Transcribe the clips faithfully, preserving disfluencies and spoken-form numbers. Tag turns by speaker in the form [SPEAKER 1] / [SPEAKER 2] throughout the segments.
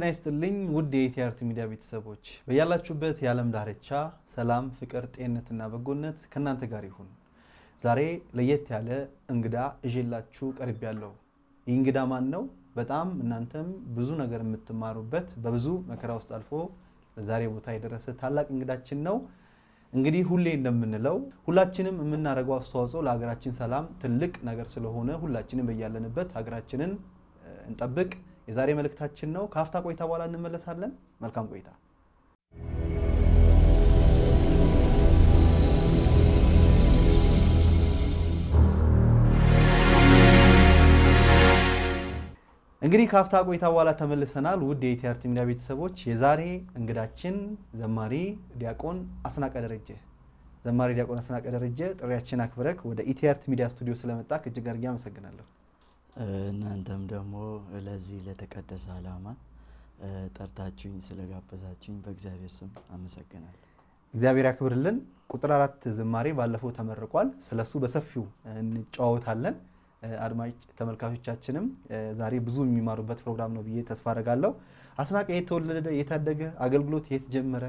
[SPEAKER 1] ጤና ይስጥልኝ ውድ የኢቲአርቲ ሚዲያ ቤተሰቦች በያላችሁበት የዓለም ዳርቻ ሰላም ፍቅር ጤንነትና በጎነት ከናንተ ጋር ይሁን ዛሬ ለየት ያለ እንግዳ እጄላችሁ ቀርቤያለሁ ይህ እንግዳ ማን ነው በጣም እናንተም ብዙ ነገር የምትማሩበት በብዙ መከራ ውስጥ አልፎ ለዛሬ ቦታ የደረሰ ታላቅ እንግዳችን ነው እንግዲህ ሁሌ እንደምንለው ሁላችንም የምናደርገው አስተዋጽኦ ለሀገራችን ሰላም ትልቅ ነገር ስለሆነ ሁላችንም በያለንበት ሀገራችንን እንጠብቅ የዛሬ መልእክታችን ነው ካፍታ ቆይታ በኋላ እንመለሳለን መልካም ቆይታ እንግዲህ ካፍታ ቆይታ በኋላ ተመልሰናል ውድ የኢቲአርቲ ሚዲያ ቤተሰቦች የዛሬ እንግዳችን ዘማሪ ዲያቆን አስናቀ ደረጀ ዘማሪ ዲያቆን አስናቀ ደረጀ ጥሪያችን አክብረክ ወደ ኢቲአርቲ ሚዲያ ስቱዲዮ ስለመጣክ እጅግ አድርጌ አመሰግናለሁ
[SPEAKER 2] እናንተም ደግሞ ለዚህ ለተቀደሰ ዓላማ ጠርታችሁኝ ስለጋበዛችሁኝ በእግዚአብሔር ስም አመሰግናለሁ
[SPEAKER 1] እግዚአብሔር ያክብርልን ቁጥር አራት ዝማሬ ባለፈው ተመርቋል ስለሱ በሰፊው እንጫወታለን አድማጭ ተመልካቾቻችንም ዛሬ ብዙ የሚማሩበት ፕሮግራም ነው ብዬ ተስፋ አደርጋለሁ አስናቀ የተወለደ የታደገ አገልግሎት የት ጀመረ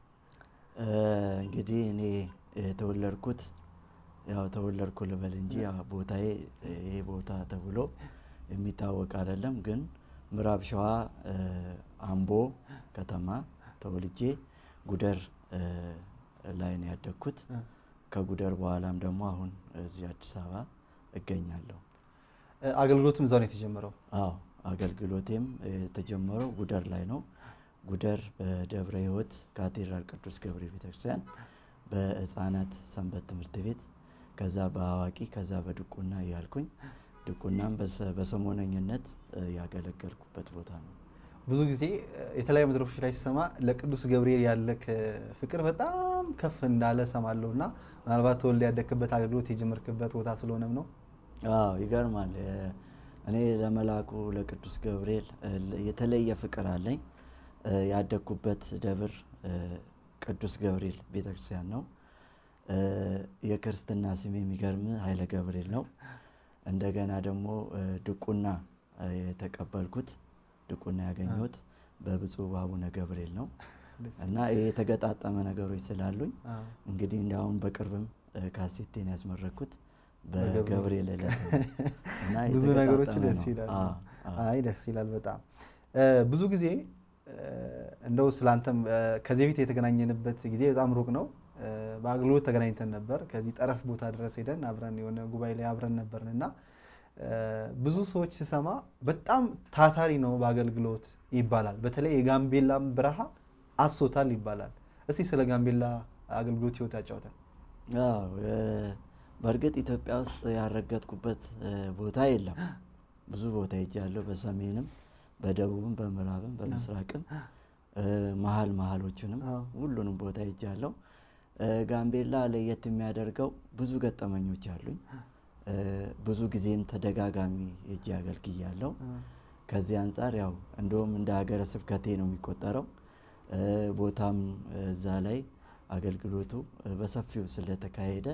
[SPEAKER 2] እንግዲህ እኔ የተወለድኩት ያው ተወለድኩ ልበል እንጂ ያ ቦታዬ ይሄ ቦታ ተብሎ የሚታወቅ አይደለም ግን ምዕራብ ሸዋ አምቦ ከተማ ተወልጄ ጉደር ላይ ነው ያደግኩት ከጉደር በኋላም ደግሞ አሁን እዚህ አዲስ አበባ እገኛለሁ
[SPEAKER 1] አገልግሎቱም ዛሬ ተጀመረው
[SPEAKER 2] አዎ አገልግሎቴም ተጀመረው ጉደር ላይ ነው ጉደር በደብረ ሕይወት ካቴድራል ቅዱስ ገብርኤል ቤተክርስቲያን በህፃናት ሰንበት ትምህርት ቤት ከዛ በአዋቂ ከዛ በድቁና ያልኩኝ ድቁናም በሰሞነኝነት ያገለገልኩበት ቦታ ነው
[SPEAKER 1] ብዙ ጊዜ የተለያዩ መድረኮች ላይ ሲሰማ ለቅዱስ ገብርኤል ያለክ ፍቅር በጣም ከፍ እንዳለ ሰማለውና ምናልባት ተወልደ ያደከበት አገልግሎት የጀመርክበት ቦታ ስለሆነም ነው
[SPEAKER 2] አዎ ይገርማል እኔ ለመላኩ ለቅዱስ ገብርኤል የተለየ ፍቅር አለኝ ያደኩበት ደብር ቅዱስ ገብርኤል ቤተክርስቲያን ነው የክርስትና ስም የሚገርም ኃይለ ገብርኤል ነው እንደገና ደግሞ ድቁና የተቀበልኩት ድቁና ያገኘሁት በብፁዕ አቡነ ገብርኤል ነው እና የተገጣጠመ ነገሮች ስላሉኝ እንግዲህ እንዳውን በቅርብም ካሴቴን ያስመረኩት በገብርኤል ዕለት
[SPEAKER 1] እና ብዙ ነገሮች ደስ ይላል አይ ደስ ይላል በጣም ብዙ ጊዜ እንደው ስላንተም ከዚህ በፊት የተገናኘንበት ጊዜ በጣም ሩቅ ነው በአገልግሎት ተገናኝተን ነበር ከዚህ ጠረፍ ቦታ ድረስ ሄደን አብረን የሆነ ጉባኤ ላይ አብረን ነበርንና ብዙ ሰዎች ሲሰማ በጣም ታታሪ ነው በአገልግሎት ይባላል በተለይ የጋምቤላም ብራሃ አሶታል ይባላል እስቲ ስለ ጋምቤላ አገልግሎት ህይወት ያጫውተን
[SPEAKER 2] አዎ በርግጥ ኢትዮጵያ ውስጥ ያረጋግጥኩበት ቦታ የለም ብዙ ቦታ ይጃለው በሰሜንም በደቡብም በመራብም በመስራቅም መሃል መሃሎችንም ሁሉንም ቦታ ይጃለው ጋምቤላ ለየት የሚያደርገው ብዙ ገጠመኞች አሉኝ ብዙ ጊዜም ተደጋጋሚ እጂ አገልግያለሁ ከዚህ አንፃር ያው እንደውም እንደ ሀገረ ስብከቴ ነው የሚቆጠረው ቦታም እዛ ላይ አገልግሎቱ በሰፊው ስለተካሄደ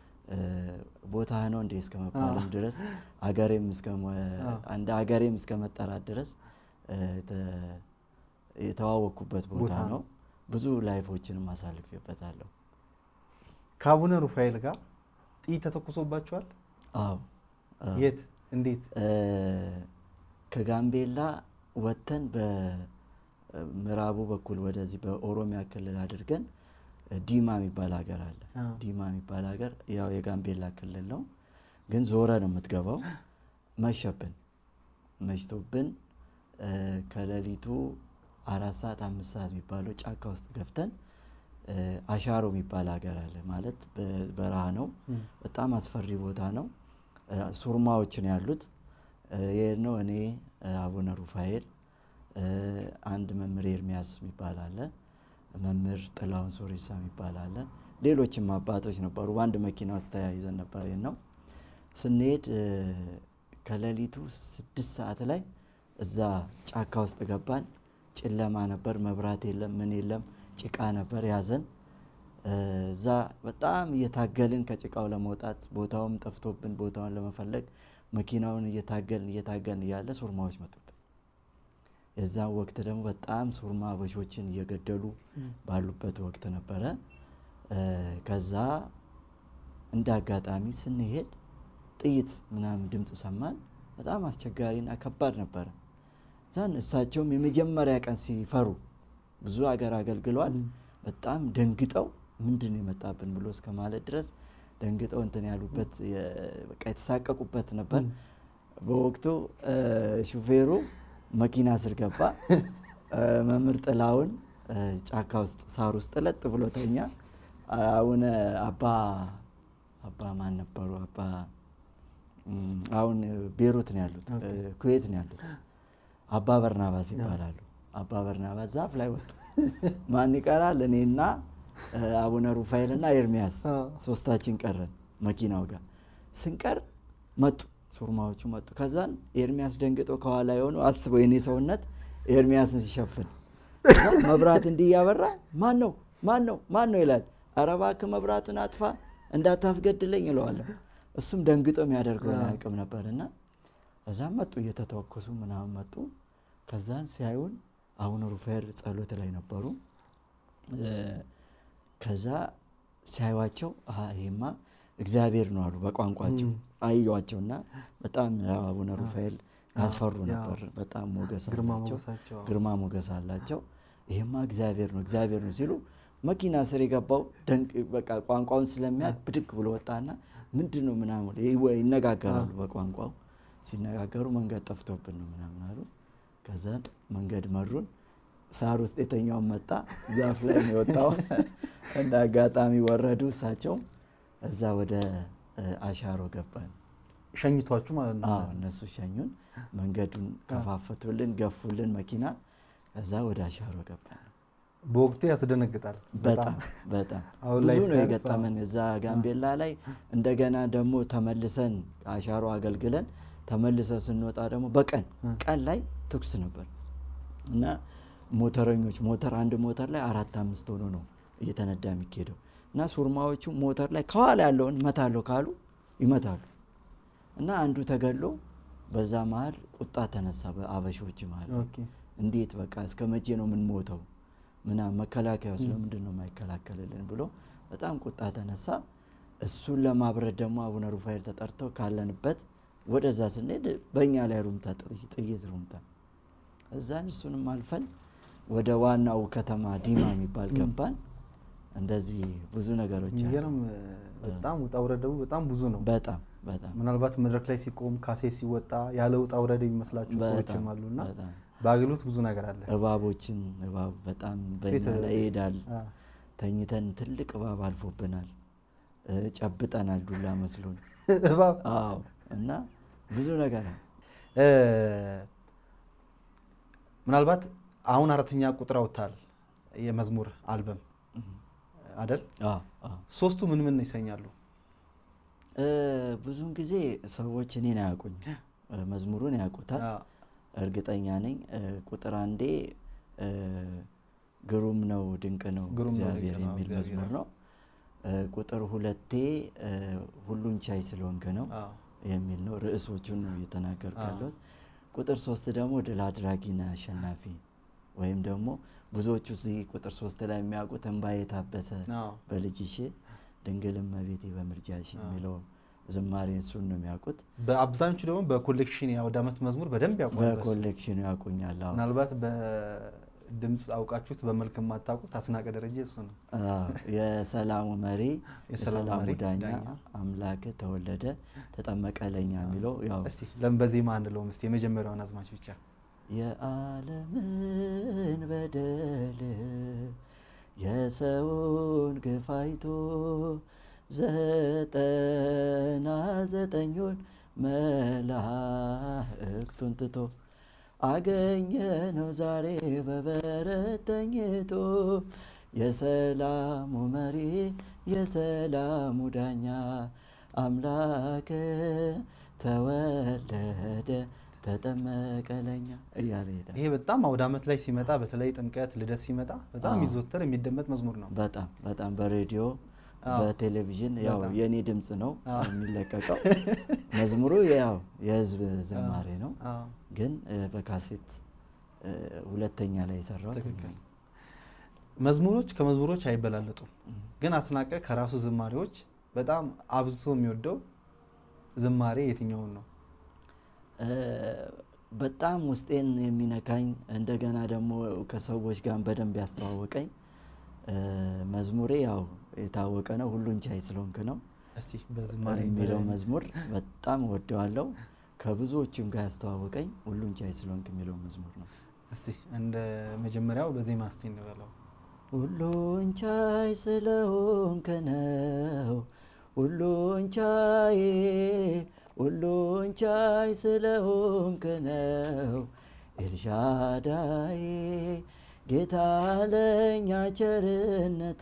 [SPEAKER 2] ቦታ ነው እንደ እስከመባልም ድረስ ሀገሬም እስከ አንድ ሀገሬም እስከመጠራት ድረስ የተዋወኩበት ቦታ ነው ብዙ ላይፎችንም አሳልፌበታለሁ
[SPEAKER 1] ካቡነ ሩፋኤል ጋር ጥይት ተተኩሶባቸዋል
[SPEAKER 2] አዎ
[SPEAKER 1] የት እንዴት
[SPEAKER 2] ከጋምቤላ ወተን በምዕራቡ በኩል ወደዚህ በኦሮሚያ ክልል አድርገን ዲማ የሚባል ሀገር አለ ዲማ የሚባል ሀገር ያው የጋምቤላ ክልል ነው ግን ዞረ ነው የምትገባው መሸብን መሽቶብን ከሌሊቱ አራት ሰዓት አምስት ሰዓት የሚባለው ጫካ ውስጥ ገብተን አሻሮ የሚባል ሀገር አለ ማለት በረሃ ነው በጣም አስፈሪ ቦታ ነው ሱርማዎችን ያሉት የነው እኔ አቡነ ሩፋኤል አንድ መምህር ኤርሚያስ የሚባል አለ መምህር ጥላውን ሶሪሳ የሚባል አለ ሌሎችም አባቶች ነበሩ አንድ መኪና ውስጥ ተያይዘን ነበር የነው ስንሄድ ከሌሊቱ ስድስት ሰዓት ላይ እዛ ጫካ ውስጥ ገባን ጨለማ ነበር መብራት የለም ምን የለም ጭቃ ነበር ያዘን እዛ በጣም እየታገልን ከጭቃው ለመውጣት ቦታውም ጠፍቶብን ቦታውን ለመፈለግ መኪናውን እየታገልን እየታገልን ያለ ሱርማዎች መጡብን የዛ ወቅት ደግሞ በጣም ሱርማ አበሾችን እየገደሉ ባሉበት ወቅት ነበረ። ከዛ እንዳጋጣሚ ስንሄድ ጥይት ምናምን ድምጽ ሰማን። በጣም አስቸጋሪና ከባድ ነበር። ዛን እሳቸውም የመጀመሪያ ቀን ሲፈሩ ብዙ ሀገር አገልግለዋል። በጣም ደንግጠው ምንድነው የመጣብን ብሎ እስከማለት ድረስ ደንግጠው እንትን ያሉበት በቃ የተሳቀቁበት ነበር። በወቅቱ ሹፌሩ መኪና ስር ገባ። መምህር ጥላውን ጫካ ውስጥ ሳር ውስጥ ለጥ ብሎ ተኛ። አሁን አባ አባ ማን ነበሩ? አባ አሁን ቤሩት ነው ያሉት፣ ኩዌት ነው ያሉት። አባ በርናባስ ይባላሉ። አባ በርናባስ ዛፍ ላይ ወጡ። ማን ይቀራል? እኔና አቡነ ሩፋኤልና ኤርሚያስ ሶስታችን ቀረን መኪናው ጋር። ስንቀር መጡ ሱርማዎቹ መጡ። ከዛን ኤርሚያስ ደንግጦ ከኋላ የሆኑ አስበው የኔ ሰውነት ኤርሚያስን ሲሸፍን መብራት እንዲህ ያበራ ማን ነው ማን ነው ማን ነው ይላል። ኧረ እባክህ መብራቱን አጥፋ እንዳታስገድለኝ ይለዋለሁ። እሱም ደንግጦ የሚያደርገውን አያውቅም ነበርና እዛም መጡ እየተተወከሱ ምናምን መጡ። ከዛን ሲያዩን አቡነ ሩፋኤል ጸሎት ላይ ነበሩ። ከዛ ሲያዩዋቸው አሃ ይሄማ እግዚአብሔር ነው አሉ በቋንቋቸው። አዩዋቸውና በጣም አቡነ ሩፋኤል ያስፈሩ ነበር። በጣም ሞገስ አላቸው፣ ግርማ ሞገስ አላቸው። ይሄማ እግዚአብሔር ነው እግዚአብሔር ነው ሲሉ መኪና ስር የገባው በቃ ቋንቋውን ስለሚያውቅ ብድግ ብሎ ወጣና ምንድነው ምናምን ይነጋገራሉ በቋንቋው። ሲነጋገሩ መንገድ ጠፍቶብን ነው ምናምን አሉ። ከዛ መንገድ መሩን። ሳር ውስጥ የተኛው መጣ፣ ዛፍ ላይ ነው የወጣው። እንደ አጋጣሚ ወረዱ እሳቸው። እዛ ወደ አሻሮ ገባን።
[SPEAKER 1] ሸኝቷችሁ ማለት ነው?
[SPEAKER 2] አዎ እነሱ ሸኙን። መንገዱን ከፋፈቱልን፣ ገፉልን መኪና። እዛ ወደ አሻሮ ገባን።
[SPEAKER 1] በወቅቱ ያስደነግጣል
[SPEAKER 2] በጣም በጣም ብዙ ነው የገጠመን እዛ ጋምቤላ ላይ። እንደገና ደግሞ ተመልሰን አሻሮ አገልግለን ተመልሰን ስንወጣ ደግሞ በቀን ቀን ላይ ተኩስ ነበር እና ሞተረኞች ሞተር አንድ ሞተር ላይ አራት አምስት ሆኖ ነው እየተነዳ የሚሄደው እና ሱርማዎቹ ሞተር ላይ ከኋላ ያለውን መታለው ካሉ ይመታሉ እና አንዱ ተገሎ በዛ መሃል ቁጣ ተነሳ በአበሾች መሃል። እንዴት በቃ እስከመቼ ነው ምን ሞተው ምና መከላከያው ስለምንድን ነው የማይከላከልልን ብሎ በጣም ቁጣ ተነሳ። እሱን ለማብረድ ደግሞ አቡነ ሩፋኤል ተጠርተው ካለንበት ወደዛ ስንሄድ በእኛ ላይ ሩምታ ጥይት ሩምታ። እዛን እሱንም አልፈን ወደ ዋናው ከተማ ዲማ የሚባል ገባን። እንደዚህ ብዙ ነገሮች አሉ።
[SPEAKER 1] በጣም ውጣ ውረዱ በጣም ብዙ ነው።
[SPEAKER 2] በጣም በጣም
[SPEAKER 1] ምናልባት መድረክ ላይ ሲቆም ካሴ ሲወጣ ያለ ውጣ ውረድ የሚመስላችሁ ሰዎችም አሉና ባግሉት ብዙ ነገር አለ።
[SPEAKER 2] እባቦችን እባብ በጣም በእኛ ላይ ይሄዳል። ተኝተን ትልቅ እባብ አልፎብናል። ጨብጠናል ዱላ መስሎን
[SPEAKER 1] እባብ።
[SPEAKER 2] አዎ እና ብዙ ነገር
[SPEAKER 1] እ ምናልባት አሁን አራተኛ ቁጥር አውጥታል የመዝሙር አልበም አይደል?
[SPEAKER 2] አዎ አዎ።
[SPEAKER 1] ሶስቱ ምን ምን ይሰኛሉ?
[SPEAKER 2] እ ብዙን ጊዜ ሰዎች እኔን አያውቁኝ፣ መዝሙሩን ያውቁታል እርግጠኛ ነኝ። ቁጥር አንዴ ግሩም ነው ድንቅ ነው እግዚአብሔር የሚል መዝሙር ነው። ቁጥር ሁለቴ ሁሉን ቻይ ስለሆንክ ነው የሚል ነው። ርዕሶቹን ነው እየተናገርካለሁ። ቁጥር ሶስት ደግሞ ድል አድራጊና አሸናፊ ወይም ደግሞ ብዙዎቹ እዚህ ቁጥር ሶስት ላይ የሚያውቁት እንባዬ ታበሰ በልጅሽ ድንግልም መቤቴ በምርጃሽ የሚለው ዝማሬ እሱን ነው የሚያውቁት።
[SPEAKER 1] በአብዛኞቹ ደግሞ በኮሌክሽን ያወዳመት መዝሙር በደንብ ያውቁኛል።
[SPEAKER 2] በኮሌክሽን ያውቁኛል። አዎ
[SPEAKER 1] ምናልባት በድምጽ አውቃችሁት በመልክ ማታውቁት አስናቀ ደረጀ እሱ ነው።
[SPEAKER 2] አዎ የሰላሙ መሪ የሰላሙ ዳኛ አምላክ ተወለደ ተጠመቀ ለኛ የሚለው ያው
[SPEAKER 1] እስቲ ለምን በዜማ አንለውም? እስቲ የመጀመሪያውን አዝማች ብቻ
[SPEAKER 2] የዓለምን በደል የሰውን ግፍ አይቶ ዘጠና ዘጠኙን መላእክቱን ትቶ አገኘነው ዛሬ በበረት ተኝቶ የሰላሙ መሪ የሰላሙ ዳኛ አምላክ ተወለደ ተጠመቀ ለኛ እያለ ይላል።
[SPEAKER 1] ይሄ በጣም አውዳመት ላይ ሲመጣ በተለይ ጥምቀት ልደት ሲመጣ በጣም ይዘወተር የሚደመጥ መዝሙር ነው።
[SPEAKER 2] በጣም በጣም በሬዲዮ በቴሌቪዥን ያው የኔ ድምጽ ነው የሚለቀቀው። መዝሙሩ ያው የህዝብ ዝማሬ ነው፣ ግን በካሴት ሁለተኛ ላይ የሰራሁት
[SPEAKER 1] መዝሙሮች ከመዝሙሮች አይበላለጡም ግን አስናቀ ከራሱ ዝማሬዎች በጣም አብዝቶ የሚወደው ዝማሬ የትኛው ነው
[SPEAKER 2] በጣም ውስጤን የሚነካኝ እንደገና ደግሞ ከሰዎች ጋር በደንብ ያስተዋወቀኝ መዝሙሬ ያው የታወቀ ነው ሁሉን ቻይ ስለሆንክ ነው
[SPEAKER 1] እስቲ በዝማሬ
[SPEAKER 2] የሚለው መዝሙር በጣም ወደዋለሁ ከብዙዎችም ጋር ያስተዋወቀኝ ሁሉን ቻይ ስለሆንክ የሚለው መዝሙር ነው
[SPEAKER 1] እስቲ እንደ መጀመሪያው በዜማ እስቲ እንበለው
[SPEAKER 2] ሁሉን ቻይ ስለሆንክ ነው ሁሉን ቻይ ሁሉን ቻይ ስለሆንክ ነው ኤልሻዳይ ጌታ ለኛ ቸርነት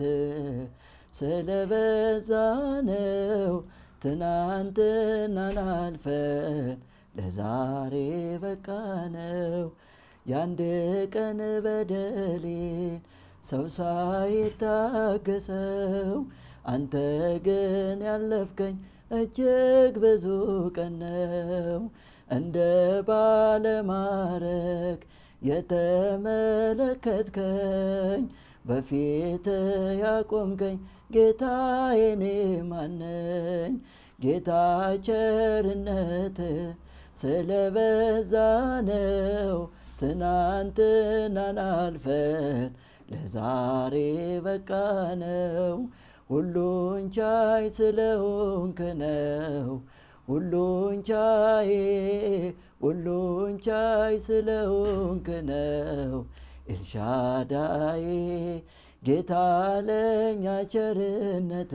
[SPEAKER 2] ስለበዛ ነው ትናንትናን አልፈን ለዛሬ በቃነው ያንድ ቀን በደሌን ሰው ሳይታገሰው አንተ ግን ያለፍከኝ እጅግ ብዙ ቀን ነው እንደ ባለማረግ የተመለከትከኝ በፊት ያቆምከኝ ጌታዬ እኔ ማነኝ ጌታ ቸርነት ስለበዛ ነው ትናንትናን አልፈን ለዛሬ በቃነው ሁሉን ቻይ ስለሆንክ ነው ሁሉን ቻይ ሁሉን ቻይ ስለሆንክ ነው ኤልሻዳይ ጌታ ለኛ ቸርነት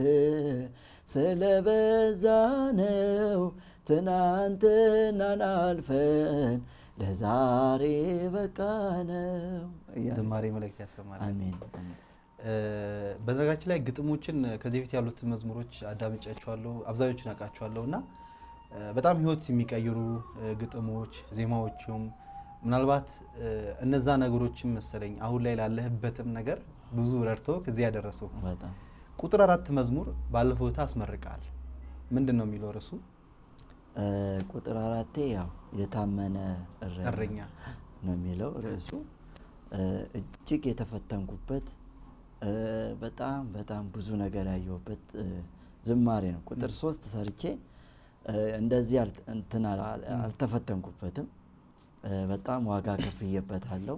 [SPEAKER 2] ስለበዛ ነው ትናንትናን አልፈን ለዛሬ በቃነው
[SPEAKER 1] ዝማሬ መልእክት ያሰማል
[SPEAKER 2] አሜን
[SPEAKER 1] በነገራችን ላይ ግጥሞችን ከዚህ በፊት ያሉት መዝሙሮች አዳምጫቸዋለሁ አብዛኞቹን አቃቸዋለሁና በጣም ህይወት የሚቀይሩ ግጥሞች ዜማዎችም ምናልባት እነዛ ነገሮችን መሰለኝ አሁን ላይ ላለህበትም ነገር ብዙ ረድቶ ከዚህ ያደረሰው
[SPEAKER 2] በጣም
[SPEAKER 1] ቁጥር አራት መዝሙር ባለፈው ታስመርቃል ምንድነው የሚለው ርሱ
[SPEAKER 2] ቁጥር አራት ያው የታመነ እረኛ ነው የሚለው ርሱ እጅግ የተፈተንኩበት በጣም በጣም ብዙ ነገር ያየሁበት ዝማሬ ነው ቁጥር ሶስት ሰርቼ እንደዚህ እንትና አልተፈተንኩበትም በጣም ዋጋ ከፍየበታለሁ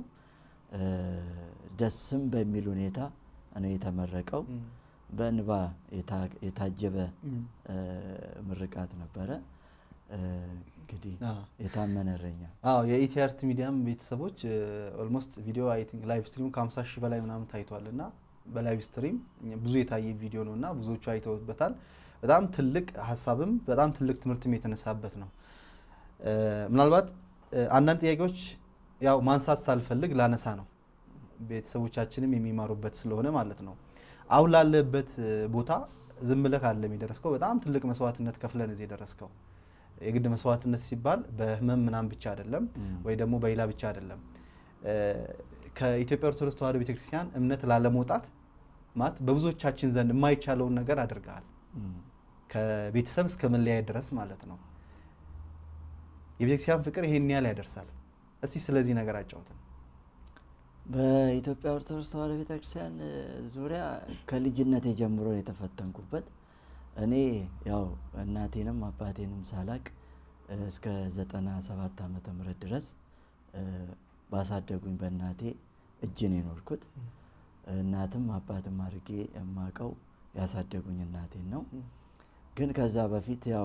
[SPEAKER 2] ደስም በሚል ሁኔታ ነው የተመረቀው በእንባ የታጀበ ምርቃት ነበረ እንግዲህ የታመነ እረኛ
[SPEAKER 1] አዎ የኢቲአርቲ ሚዲያም ቤተሰቦች ኦልሞስት ቪዲዮ አይ ቲንክ ላይቭ ስትሪም ከ50 ሺህ በላይ ምናምን ታይቷልና በላይቭ ስትሪም ብዙ የታየ ቪዲዮ ነውና ብዙዎቹ አይተውበታል በጣም ትልቅ ሐሳብም በጣም ትልቅ ትምህርትም የተነሳበት ነው ምናልባት አንዳንድ ጥያቄዎች ያው ማንሳት ሳልፈልግ ላነሳ ነው ቤተሰቦቻችንም የሚማሩበት ስለሆነ ማለት ነው አሁን ላለበት ቦታ ዝም ብለህ አለም ይደረስከው በጣም ትልቅ መስዋዕትነት ከፍለን እዚህ ደረስከው የግድ መስዋዕትነት ሲባል በህመም ምናም ብቻ አይደለም ወይ ደግሞ በይላ ብቻ አይደለም ከኢትዮጵያ ኦርቶዶክስ ተዋሕዶ ቤተክርስቲያን እምነት ላለመውጣት ማለት በብዙዎቻችን ዘንድ የማይቻለውን ነገር አድርጋል ከቤተሰብ እስከ መለያየት ድረስ ማለት ነው የቤተክርስቲያን ፍቅር ይሄን ያህል ያደርሳል እስቲ ስለዚህ ነገር አጫውተን
[SPEAKER 2] በኢትዮጵያ ኦርቶዶክስ ተዋሕዶ ቤተክርስቲያን ዙሪያ ከልጅነት ጀምሮ የተፈተንኩበት እኔ ያው እናቴንም አባቴንም ሳላቅ እስከ ዘጠና ሰባት ዓመተ ምህረት ድረስ ባሳደጉኝ በእናቴ እጅ ነው የኖርኩት እናትም አባትም አድርጌ የማቀው ያሳደጉኝ እናቴን ነው ግን ከዛ በፊት ያው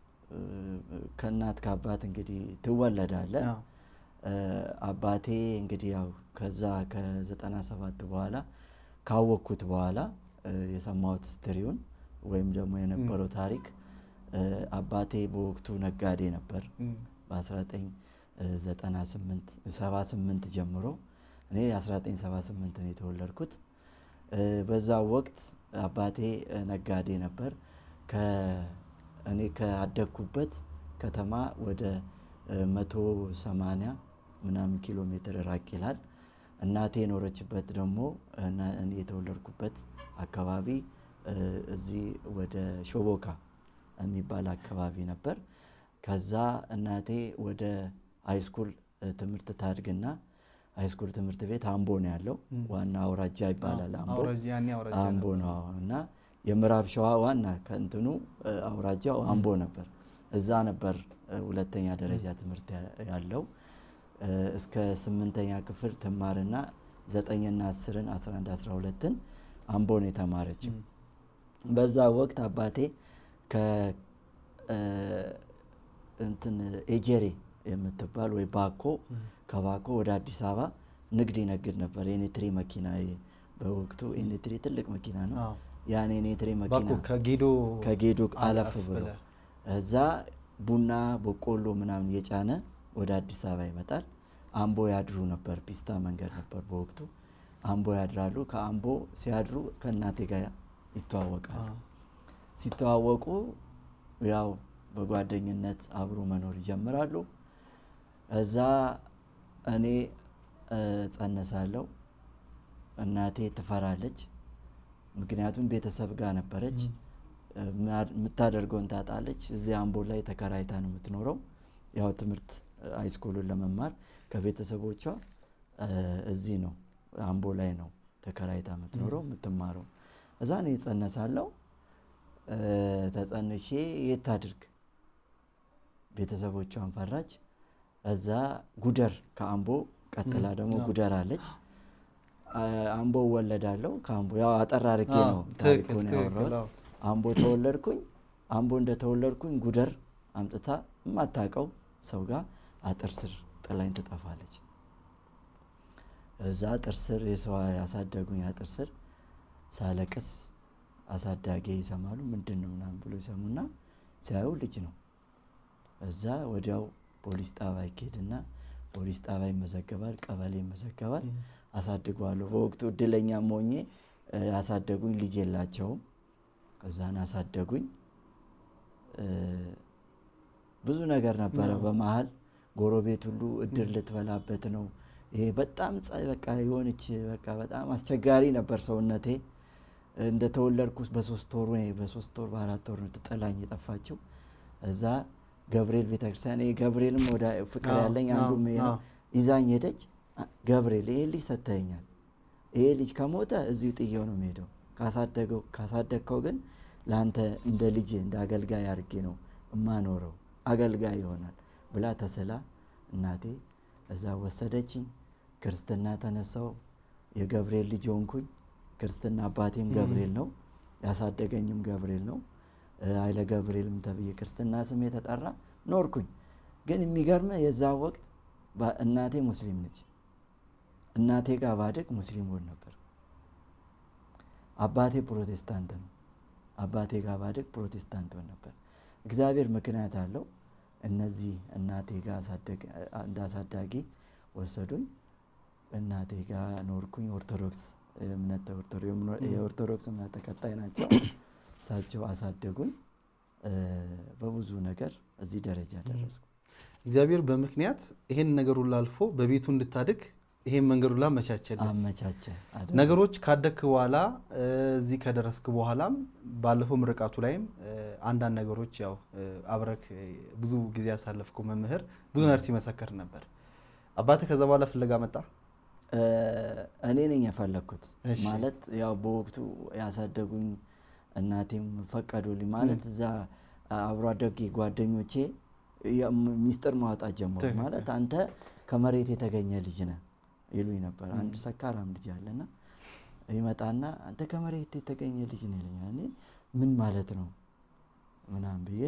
[SPEAKER 2] ከእናት ከአባት እንግዲህ ትወለዳለ አባቴ እንግዲህ ያው ከዛ ከዘጠና ሰባት በኋላ ካወኩት በኋላ የሰማሁት ስትሪውን ወይም ደግሞ የነበረው ታሪክ አባቴ በወቅቱ ነጋዴ ነበር በ1998 ሰባ ስምንት ጀምሮ እኔ በ1978 ነው የተወለድኩት በዛ ወቅት አባቴ ነጋዴ ነበር ከእኔ ከአደኩበት ከተማ ወደ መቶ ሰማንያ ምናምን ኪሎ ሜትር ራቅ ይላል እናቴ ኖረችበት ደግሞ እኔ የተወለድኩበት አካባቢ እዚህ ወደ ሾቦካ የሚባል አካባቢ ነበር ከዛ እናቴ ወደ ሃይስኩል ትምህርት ታድግና ሃይስኩል ትምህርት ቤት አምቦ ነው ያለው ዋና አውራጃ ይባላል አምቦ
[SPEAKER 1] አውራጃ ያኔ አውራጃ
[SPEAKER 2] አምቦ ነው እና የምዕራብ ሸዋ ዋና ከእንትኑ አውራጃው አምቦ ነበር እዛ ነበር ሁለተኛ ደረጃ ትምህርት ያለው እስከ ስምንተኛ ክፍል ተማርና ዘጠኝ እና አስር አስራ አንድ አስራ ሁለት አምቦ ነው የተማረችው በዛ ወቅት አባቴ ከ እንትን ኤጀሬ የምትባል ወይ ባኮ ከባኮ ወደ አዲስ አበባ ንግድ ይነግድ ነበር የኔትሪ መኪና በወቅቱ የኔትሪ ትልቅ መኪና ነው ያኔ የኔትሪ መኪና
[SPEAKER 1] ባኮ ከጌዶ
[SPEAKER 2] ከጌዶ አለፍ ብሎ እዛ ቡና በቆሎ ምናምን የጫነ ወደ አዲስ አበባ ይመጣል አምቦ ያድሩ ነበር ፒስታ መንገድ ነበር በወቅቱ አምቦ ያድራሉ ከአምቦ ሲያድሩ ከናቴ ጋር ይተዋወቃሉ ሲተዋወቁ ያው በጓደኝነት አብሮ መኖር ይጀምራሉ እዛ እኔ ጸነሳለሁ እናቴ ትፈራለች ምክንያቱም ቤተሰብ ጋር ነበረች ምታደርገውን ታጣለች እዚህ አምቦ ላይ ተከራይታ ነው የምትኖረው ያው ትምህርት ሃይስኩልን ለመማር ከቤተሰቦቿ እዚህ ነው አምቦ ላይ ነው ተከራይታ የምትኖረው የምትማረው እዛ እኔ ጸነሳለሁ ተጸንሼ የት አድርግ ቤተሰቦቿን ፈራች እዛ ጉደር ከአምቦ ቀጥላ ደግሞ ጉደር አለች አምቦ ወለዳለሁ ከአምቦ ያው አጠራርጌ ነው ታሪኩን ያወራው አምቦ ተወለድኩኝ አምቦ እንደተወለድኩኝ ጉደር አምጥታ ማታቀው ሰው ጋር አጥር ስር ጥላኝ ተጣፋለች እዛ አጥር ስር የሰው ያሳደጉኝ አጥር ስር ሳለቅስ አሳዳጊ ይሰማሉ ምንድነው ምናምን ብሎ ይሰሙና ሲያዩ ልጅ ነው እዛ ወዲያው ፖሊስ ጣቢያ ይኬድና ፖሊስ ጣቢያ ይመዘገባል ቀበሌ ይመዘገባል አሳድጓለሁ በወቅቱ እድለኛ ሞኜ ያሳደጉኝ ልጅ የላቸው ከዛና አሳደጉኝ ብዙ ነገር ነበር በመሃል ጎሮቤት ሁሉ እድር ልትበላበት ነው ይሄ በጣም በቃ የሆነች በቃ በጣም አስቸጋሪ ነበር ሰውነቴ እንደተወለድኩ በሶስት ወር ወይ በሶስት ወር በአራት ወር ነው ተጠላኝ የጠፋችው እዛ ገብርኤል ቤተክርስቲያን ገብርኤልም ወደ ፍቅር ያለኝ አንዱ ነው ይዛኝ ሄደች ገብርኤል ይሄ ልጅ ሰተኛል ይሄ ልጅ ከሞተ እዚሁ ጥየው ነው ሄደው ካሳደገው ካሳደከው ግን ላንተ እንደ ልጅ እንደ አገልጋይ አርጌ ነው እማኖረው አገልጋይ ይሆናል ብላ ተሰላ እናቴ እዛ ወሰደችኝ ክርስትና ተነሳው የገብርኤል ልጅ ሆንኩኝ ክርስትና አባቴም ገብርኤል ነው ያሳደገኝም ገብርኤል ነው አይለ ገብርኤልም ተብዬ ክርስትና ስሜ ተጠራ ኖርኩኝ ግን የሚገርም የዛ ወቅት እናቴ ሙስሊም ነች እናቴ ጋር ባደግ ሙስሊም ሆነ ነበር አባቴ ፕሮቴስታንት ነው አባቴ ጋር ባደግ ፕሮቴስታንት ሆነ ነበር እግዚአብሔር ምክንያት አለው እነዚህ እናቴ ጋር አሳደግ እንዳሳዳጊ ወሰዱኝ እናቴ ጋር ኖርኩኝ ኦርቶዶክስ እምነት የኦርቶዶክስ እምነት ተከታይ ናቸው ሳቸው አሳደጉኝ በብዙ ነገር እዚህ ደረጃ ደረስኩ
[SPEAKER 1] እግዚአብሔር በመክንያት ይሄን ነገር ሁሉ አልፎ በቤቱ እንድታድግ ይሄን መንገድ ሁሉ አመቻቸለ
[SPEAKER 2] አመቻቸ
[SPEAKER 1] ነገሮች ካደክ በኋላ እዚህ ከደረስክ በኋላም ባለፈው ምርቃቱ ላይም አንዳንድ ነገሮች ያው አብረክ ብዙ ጊዜ ያሳለፍኩ መምህር ብዙ ነገር ሲመሰከር ነበር አባቴ ከዛ በኋላ ፍለጋ መጣ
[SPEAKER 2] እኔ ነኝ የፈለኩት ማለት ያው በወቅቱ ያሳደጉኝ እናቴም ፈቀዱልኝ ማለት እዛ አብሮ አደግ ጓደኞቼ ሚስጥር ማውጣት ጀመሩ ማለት አንተ ከመሬት የተገኘ ልጅ ነህ ይሉኝ ነበር አንድ ሰካራም ልጅ አለና ይመጣና አንተ ከመሬት የተገኘ ልጅ ነህ ይለኛል እኔ ምን ማለት ነው ምናምን ብዬ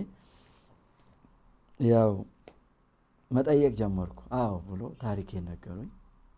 [SPEAKER 2] ያው መጠየቅ ጀመርኩ አዎ ብሎ ታሪኬን ነገሩኝ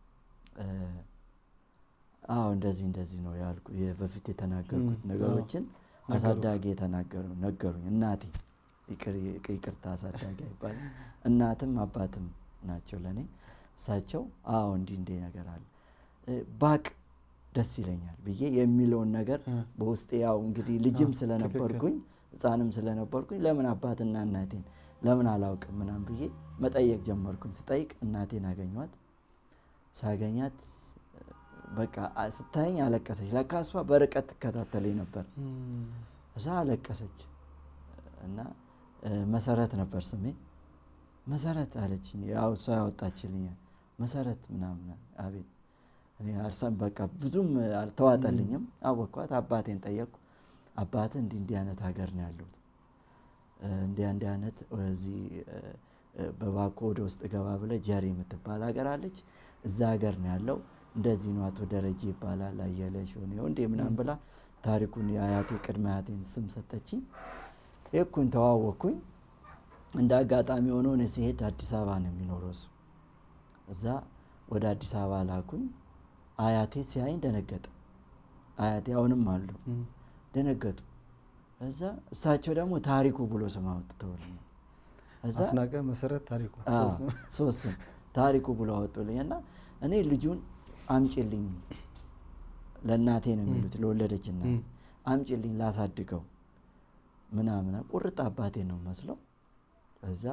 [SPEAKER 2] አዎ እንደዚህ እንደዚህ ነው ያልኩ በፊት የተናገርኩት ነገሮችን አሳዳጊ የተናገሩ ነገሩኝ እናቴ ይቅር ይቅርታ አሳዳጊ አይባል እናትም አባትም ናቸው ለኔ ሳቸው አዎ እንዲ እንደ ነገር አለ ባቅ ደስ ይለኛል ብዬ የሚለውን ነገር በውስጤ ያው እንግዲህ ልጅም ስለነበርኩኝ ህፃንም ስለነበርኩኝ ለምን አባትና እናቴን ለምን አላውቅም ምናምን ብዬ መጠየቅ ጀመርኩኝ ስጠይቅ እናቴን አገኘኋት ሳገኛት በቃ ስታየኝ አለቀሰች ለካሷ በርቀት ተከታተለኝ ነበር እዛ አለቀሰች እና መሰረት ነበር ስሜ መሰረት አለችኝ ያው እሷ ያወጣችልኝ መሰረት ምናምን አቤት እኔ አልሰም በቃ ብዙም አልተዋጠልኝም አወቅኳት አባቴን ጠየቅኩ አባቴ እንዲህ እንዲህ አይነት ሀገር ነው ያለው እንዲህ እንዲህ አይነት እዚህ በባኮ ወደ ውስጥ ገባ ብለ ጀሪ የምትባል ሀገር አለች እዛ ሀገር ነው ያለው እንደዚህ ነው አቶ ደረጀ ይባላል አየለሽ ሆነው እንዴ ምናምን ብላ ታሪኩን ያያቴ ቅድመ ያቴን ስም ሰጠችኝ የኩን ተዋወኩኝ እንደ አጋጣሚ ሆኖ ነው ሲሄድ አዲስ አበባ ነው የሚኖረው እዛ ወደ አዲስ አበባ ላኩኝ አያቴ ሲያይን ደነገጠ አያቴ አሁንም አሉ ደነገጡ እዛ እሳቸው ደግሞ ታሪኩ ብሎ ስም አወጥተውልኝ እዛ
[SPEAKER 1] አስናቀ መሰረት ታሪኩ
[SPEAKER 2] ሶስት ታሪኩ ብሎ አወጡልኝና እኔ ልጁን አምጪልኝ ለእናቴ ነው የሚሉት ለወለደች እናት አምጪልኝ ላሳድገው ምናምን ቁርጥ አባቴ ነው መስለው እዛ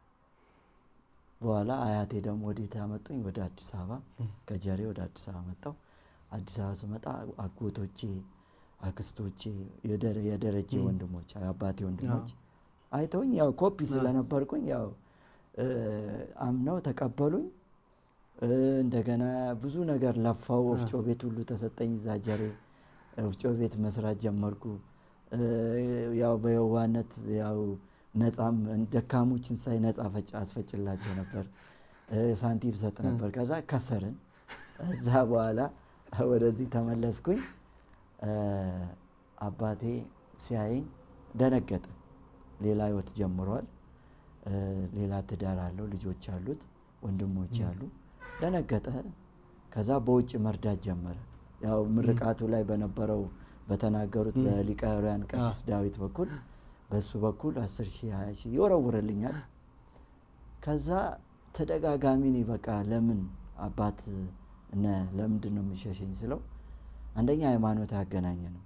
[SPEAKER 2] በኋላ አያቴ ደግሞ ወዴት ያመጡኝ ወደ አዲስ አበባ ከጀሬ ወደ አዲስ አበባ መጣው አዲስ አበባ ስመጣ አጎቶቼ አክስቶቼ የደረ የደረጀ ወንድሞች አባቴ ወንድሞች አይተውኝ ያው ኮፒ ስለነበርኩኝ ያው አምነው ተቀበሉኝ እንደገና ብዙ ነገር ለፋው ወፍጮ ቤት ሁሉ ተሰጠኝ ዛጀሬ ወፍጮ ቤት መስራት ጀመርኩ ያው በየዋነት ያው ነፃም ደካሞችን ሳይ ነፃ ፈጭ አስፈጭላቸው ነበር ሳንቲም ሰጥ ነበር ከዛ ከሰርን እዛ በኋላ ወደዚህ ተመለስኩኝ አባቴ ሲያይኝ ደነገጠ ሌላ ህይወት ጀምሯል ሌላ ትዳር አለው ልጆች አሉት ወንድሞች አሉ ደነገጠ ከዛ በውጭ መርዳት ጀመረ ያው ምርቃቱ ላይ በነበረው በተናገሩት በሊቃውያን ቀሲስ ዳዊት በኩል በሱ በኩል አስር ሺህ ሃያ ሺህ ይወረውርልኛል ከዛ ተደጋጋሚ ነው በቃ ለምን አባት እነ ለምንድን ነው የሚሸሸኝ ስለው አንደኛ ሃይማኖት ያገናኘ ነው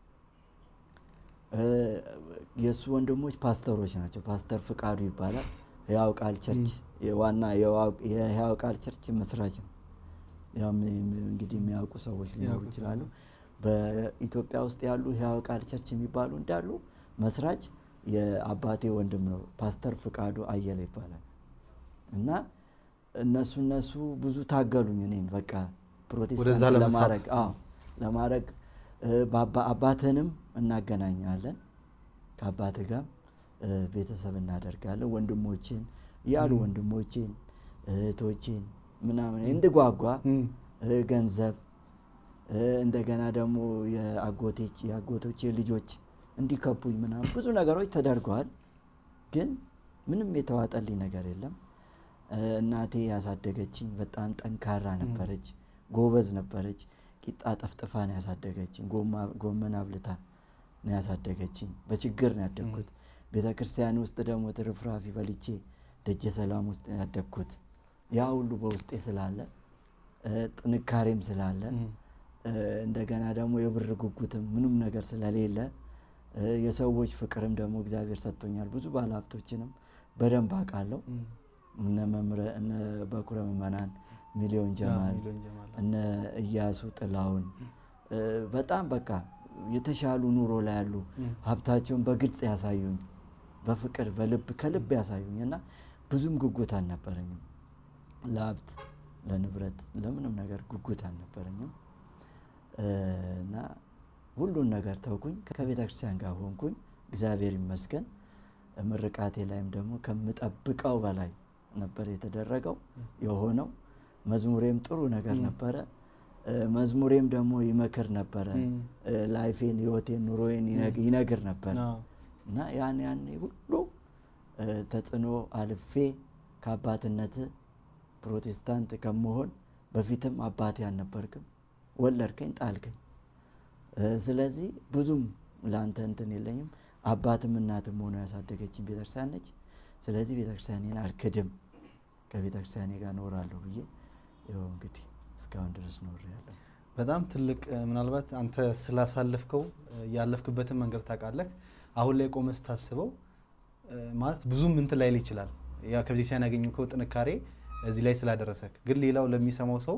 [SPEAKER 2] የሱ ወንድሞች ፓስተሮች ናቸው ፓስተር ፍቃዱ ይባላል ያው ቃል ቸርች የዋና የያው ቃል ቸርች መስራች ነው ያው እንግዲህ የሚያውቁ ሰዎች ሊኖሩ ይችላሉ በኢትዮጵያ ውስጥ ያሉ ያው ቃል ቸርች የሚባሉ እንዳሉ መስራች የአባቴ ወንድም ነው ፓስተር ፍቃዱ አየለ ይባላል እና እነሱ እነሱ ብዙ ታገሉኝ እኔን በቃ ፕሮቴስታንት ለማረግ አዎ ለማረግ ባባ አባተንም እናገናኛለን ከአባቴ ጋር ቤተሰብ እናደርጋለን ወንድሞችን ያሉ ወንድሞችን እህቶችን ምናምን እንድጓጓ ገንዘብ እንደገና ደግሞ የአጎቴች የአጎቶቼ ልጆች እንዲከቡኝ ምናምን ብዙ ነገሮች ተደርገዋል ግን ምንም የተዋጠልኝ ነገር የለም እናቴ ያሳደገችኝ በጣም ጠንካራ ነበረች ጎበዝ ነበረች ቂጣ ጠፍጥፋን ያሳደገችኝ ጎማ ጎመን አብልታ ነው ያሳደገችኝ በችግር ነው ያደግኩት ቤተክርስቲያን ውስጥ ደግሞ ትርፍራፊ በልቼ ደጀ ሰላም ውስጥ ያደግኩት ያ ሁሉ በውስጤ ስላለ ጥንካሬም ስላለ እንደገና ደግሞ የብር ጉጉትም ምንም ነገር ስለሌለ የሰዎች ፍቅርም ደግሞ እግዚአብሔር ሰጥቶኛል ብዙ ባለሀብቶችንም በደንብ አቃለው እነ መምረ እነ በኩረ መናን ሚሊዮን ጀማል እነ ኢያሱ ጥላውን በጣም በቃ የተሻሉ ኑሮ ላይ ያሉ ሀብታቸውን በግልጽ ያሳዩኝ በፍቅር በልብ ከልብ ያሳዩኝና ብዙም ጉጉት አልነበረኝም ለሀብት ለንብረት ለምንም ነገር ጉጉት አልነበረኝም እና ሁሉን ነገር ተውኩኝ ከቤተክርስቲያን ጋር ሆንኩኝ እግዚአብሔር ይመስገን ምርቃቴ ላይም ደግሞ ከምጠብቀው በላይ ነበር የተደረገው የሆነው መዝሙሬም ጥሩ ነገር ነበረ መዝሙሬም ደግሞ ይመክር ነበር ላይፌን ህይወቴን ኑሮዬን ይነግር ነበር እና ያን ያን ሁሉ ተጽኖ አልፌ ከአባትነት ፕሮቴስታንት ከመሆን በፊትም አባቴ አልነበርኩም ወለድከኝ ጣልከኝ ስለዚህ ብዙም ላንተ እንትን የለኝም አባትም እናትም ሆኖ ያሳደገችኝ ቤተክርስቲያን ነች ስለዚህ ቤተክርስቲያኔን አልክድም ከቤተክርስቲያኔ ጋር ኖራለሁ ብዬ ይኸው እንግዲህ እስካሁን ድረስ ኖሬያለሁ
[SPEAKER 1] በጣም ትልቅ ምናልባት አንተ ስላሳለፍከው ያለፍክበትን መንገድ ታውቃለህ አሁን ላይ ቆመስ ታስበው ማለት ብዙም እንትን ላይ ይችላል ያ ከቤተክርስቲያን ያገኘከው ጥንካሬ እዚህ ላይ ስላደረሰክ ግን ሌላው ለሚሰማው ሰው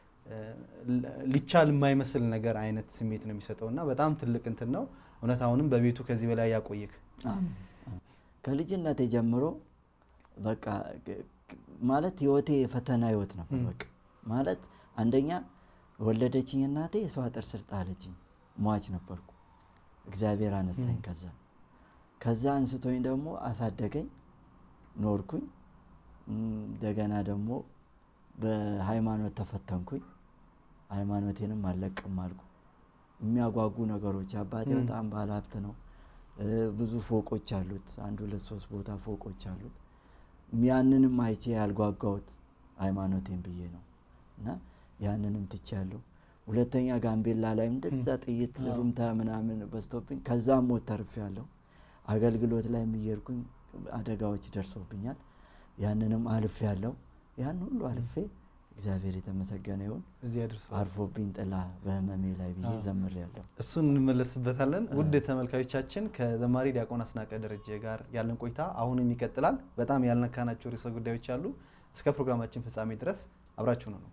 [SPEAKER 1] ሊቻል የማይመስል ነገር አይነት ስሜት ነው የሚሰጠውና በጣም ትልቅ እንትን ነው እውነት አሁንም በቤቱ ከዚህ በላይ ያቆየክ
[SPEAKER 2] ከልጅነቴ ጀምሮ በቃ ማለት ህይወቴ ፈተና ህይወት ነበር በቃ ማለት አንደኛ ወለደችኝ እናቴ የሰው አጥር ስር ጣለችኝ ሟች ነበርኩ እግዚአብሔር አነሳኝ ከዛ ከዛ አንስቶኝ ደግሞ አሳደገኝ ኖርኩኝ እንደገና ደግሞ በሃይማኖት ተፈተንኩኝ ሃይማኖቴንም አለቅም አልኩ የሚያጓጉ ነገሮች አባቴ በጣም ባለሀብት ነው ብዙ ፎቆች አሉት አንድ ሁለት ሶስት ቦታ ፎቆች አሉት ያንንም አይቼ ያልጓጓሁት ሃይማኖቴን ብዬ ነው እና ያንንም ትቻለሁ ሁለተኛ ጋምቤላ ላይ እንደዛ ጥይት ሩምታ ምናምን በስቶብኝ ከዛም ሞት ተርፌያለሁ አገልግሎት ላይ የሚየርኩኝ አደጋዎች ደርሶብኛል ያንንም አልፌያለሁ ያን ሁሉ አልፌ እግዚአብሔር የተመሰገነ ይሁን
[SPEAKER 1] እዚህ ያድርሰው
[SPEAKER 2] አርፎብኝ ጥላ በህመሜ ላይ ብዬ ዘምሬያለሁ
[SPEAKER 1] እሱን እንመለስበታለን ውድ ተመልካዮቻችን ከዘማሪ ዲያቆን አስናቀ ደረጀ ጋር ያለን ቆይታ አሁንም ይቀጥላል በጣም ያልነካናቸው ርዕሰ ጉዳዮች አሉ እስከ ፕሮግራማችን ፍጻሜ ድረስ አብራችሁ ነው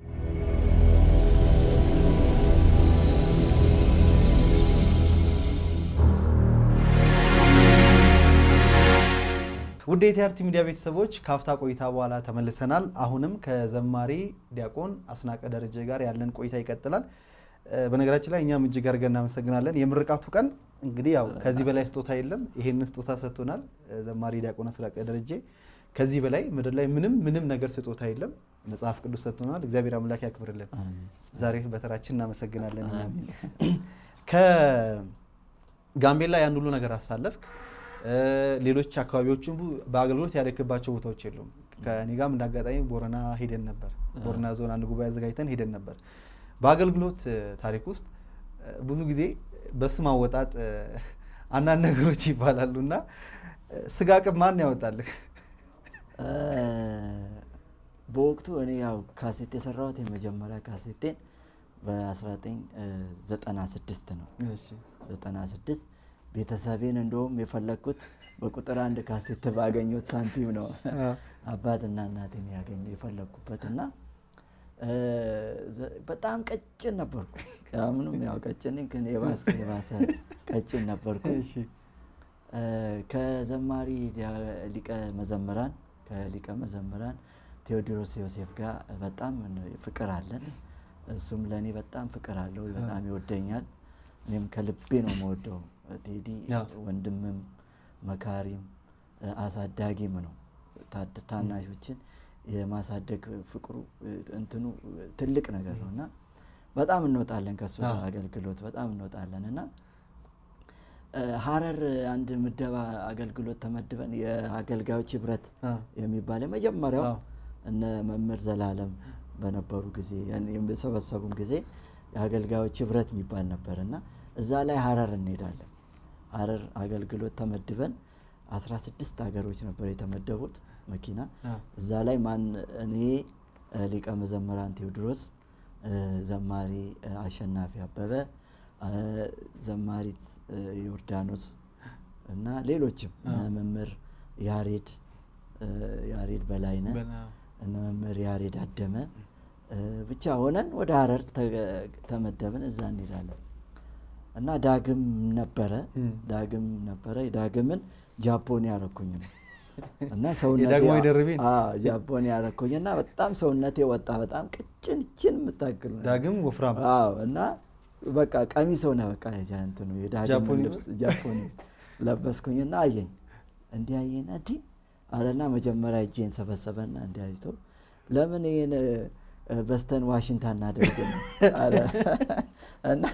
[SPEAKER 1] ውድ የቲአርቲ ሚዲያ ቤተሰቦች ካፍታ ቆይታ በኋላ ተመልሰናል አሁንም ከዘማሪ ዲያቆን አስናቀ ደረጀ ጋር ያለን ቆይታ ይቀጥላል በነገራችን ላይ እኛም እጅግ አድርገን እናመሰግናለን የምርቃቱ ቀን እንግዲህ ያው ከዚህ በላይ ስጦታ የለም ይሄንን ስጦታ ሰጥቶናል ዘማሪ ዲያቆን አስናቀ ደረጀ ከዚህ በላይ ምድር ላይ ምንም ምንም ነገር ስጦታ የለም መጽሐፍ ቅዱስ ሰጥቶናል እግዚአብሔር አምላክ ያክብርልን ዛሬ በተራችን እናመሰግናለን ከጋምቤላ ያን ሁሉ ነገር አሳለፍክ ሌሎች አካባቢዎችን በአገልግሎት ያደከባቸው ቦታዎች የሉም ከኔ ጋርም እንዳጋጣሚ ቦረና ሄደን ነበር ቦረና ዞን አንድ ጉባኤ አዘጋጅተን ሄደን ነበር በአገልግሎት ታሪክ ውስጥ ብዙ ጊዜ በስም አወጣጥ አንዳንድ ነገሮች ይባላሉና ስጋ ቅብ ማን ያወጣልህ
[SPEAKER 2] በወቅቱ እኔ ያው ካሴት የሰራሁት የመጀመሪያ ካሴቴን በ1996 ነው እሺ ዘጠና ስድስት ቤተሰቤን እንደውም የፈለኩት በቁጥር አንድ ካሴት ባገኘሁት ሳንቲም ነው አባትና እናቴን ያገኘ የፈለኩበትና በጣም ቀጭን ነበርኩ ያምኑም ያው ቀጭን ግን የባሰ የባሰ ቀጭን ነበርኩ እሺ ከዘማሪ ሊቀ መዘምራን ከሊቀ መዘምራን ቴዎድሮስ ዮሴፍ ጋር በጣም ፍቅር አለን እሱም ለኔ በጣም ፍቅር አለው በጣም ይወደኛል እኔም ከልቤ ነው የምወደው ቴዲ ወንድምም መካሪም አሳዳጊም ነው ታናሾችን የማሳደግ ፍቅሩ እንትኑ ትልቅ ነገር ነውና በጣም እንወጣለን ከሱ አገልግሎት በጣም እንወጣለንና ሐረር አንድ ምደባ አገልግሎት ተመድበን የአገልጋዮች ህብረት የሚባል የመጀመሪያው እነ መምህር ዘላለም በነበሩ ጊዜ የሰበሰቡን ጊዜ የአገልጋዮች ህብረት የሚባል ነበርና እዛ ላይ ሐረር እንሄዳለን ሐረር አገልግሎት ተመድበን አስራ ስድስት ሀገሮች ነበር የተመደቡት መኪና እዛ ላይ ማን እኔ ሊቀ መዘምራን ቴዎድሮስ ዘማሪ አሸናፊ አበበ ዘማሪት ዮርዳኖስ እና ሌሎችም መምህር ያሬድ ያሬድ በላይነ እና መምህር ያሬድ አደመ ብቻ ሆነን ወደ ሐረር ተመደብን እዛ እንሄዳለን እና ዳግም ነበረ ዳግም ነበረ ዳግምን ጃፖን ያረኩኝ ነው እና ሰውነቴ
[SPEAKER 1] ዳግም ይደርብኝ
[SPEAKER 2] አዎ ጃፖን ያረኩኝና በጣም ሰውነቴ ወጣ በጣም ቅጭንችን መታከል
[SPEAKER 1] ዳግም ወፍራም
[SPEAKER 2] አዎ እና በቃ ቀሚስ ሆነ በቃ ያንተ ነው የዳግም ልብስ ጃፖን ለበስኩኝና አየኝ እንዲህ አየኝ አዲ አለና መጀመሪያ እጄን ሰበሰበና እንዲህ አይቶ ለምን ይሄን በስተን ዋሽንግተን አደረገኝ አለ እና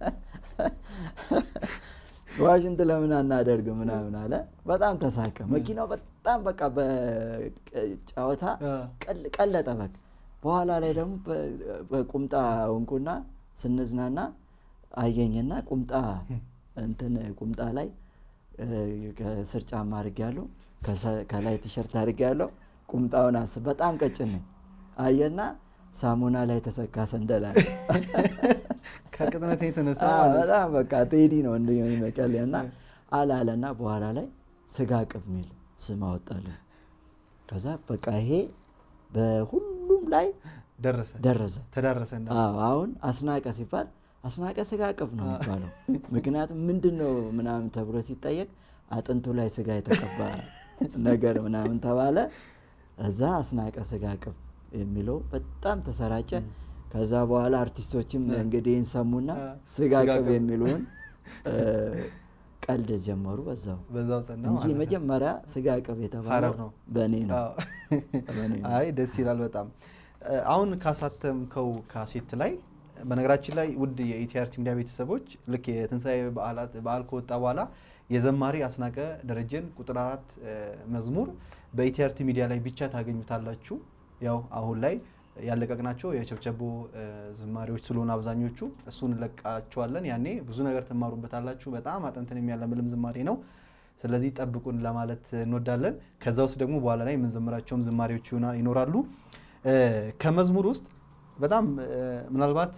[SPEAKER 2] ዋሽንግተን ለምን አናደርግ ምናምን አለ በጣም ተሳቀ መኪናው በጣም በቃ በጫወታ ቀለጠ በቃ በኋላ ላይ ደግሞ በቁምጣ ወንቁና ስንዝናና አየኝና ቁምጣ እንትን ቁምጣ ላይ ከስር ጫማ አድርጌያለሁ ከላይ ቲሸርት አድርጌያለሁ ቁምጣውን አስ በጣም ቀጭን ነኝ አየና ሳሙና ላይ ተሰካ ሰንደል አለ
[SPEAKER 1] ከቅጥነቴ የተነሳ
[SPEAKER 2] በጣም በቃ ቴዲ ነው እንደዚህ መቀለና አላለና በኋላ ላይ ስጋ ቅብ ሚል ስም አወጣለሁ ከዛ በቃ ይሄ በሁሉም ላይ
[SPEAKER 1] ደረሰ
[SPEAKER 2] ደረሰ
[SPEAKER 1] ተዳረሰ እንደ
[SPEAKER 2] አዎ አሁን አስናቀ ሲባል አስናቀ ስጋ ቅብ ነው የሚባለው ምክንያቱም ምንድነው ምናምን ተብሎ ሲጠየቅ አጥንቱ ላይ ስጋ የተቀባ ነገር ምናምን ተባለ እዛ አስናቀ ስጋቅብ የሚለው በጣም ተሰራጨ ከዛ በኋላ አርቲስቶችም እንግዲህ እንሰሙና ስጋቅብ የሚሉን ቀልድ ጀመሩ በዛው
[SPEAKER 1] በዛው ጸና
[SPEAKER 2] እንጂ መጀመሪያ ስጋቅብ የተባለው በኔ ነው
[SPEAKER 1] አይ ደስ ይላል በጣም አሁን ካሳተምከው ካሴት ላይ በነገራችን ላይ ውድ የኢቲአርቲ ሚዲያ ቤተሰቦች ልክ የትንሳኤ በዓላት በዓል ከወጣ በኋላ የዘማሪ አስናቀ ደረጀን ቁጥር አራት መዝሙር በኢቲአርቲ ሚዲያ ላይ ብቻ ታገኙታላችሁ ያው አሁን ላይ ያለቀቅናቸው የቸብቸቦ ዝማሪዎች ስለሆነ አብዛኞቹ እሱን ለቃቸዋለን ያኔ ብዙ ነገር ተማሩበታላችሁ በጣም አጥንተን የሚያለምልም ዝማሬ ነው ስለዚህ ጠብቁን ለማለት እንወዳለን ከዛ ውስጥ ደግሞ በኋላ ላይ ምን ዘምራቸውም ዝማሬዎች ይኖራሉ ከመዝሙር ውስጥ በጣም ምናልባት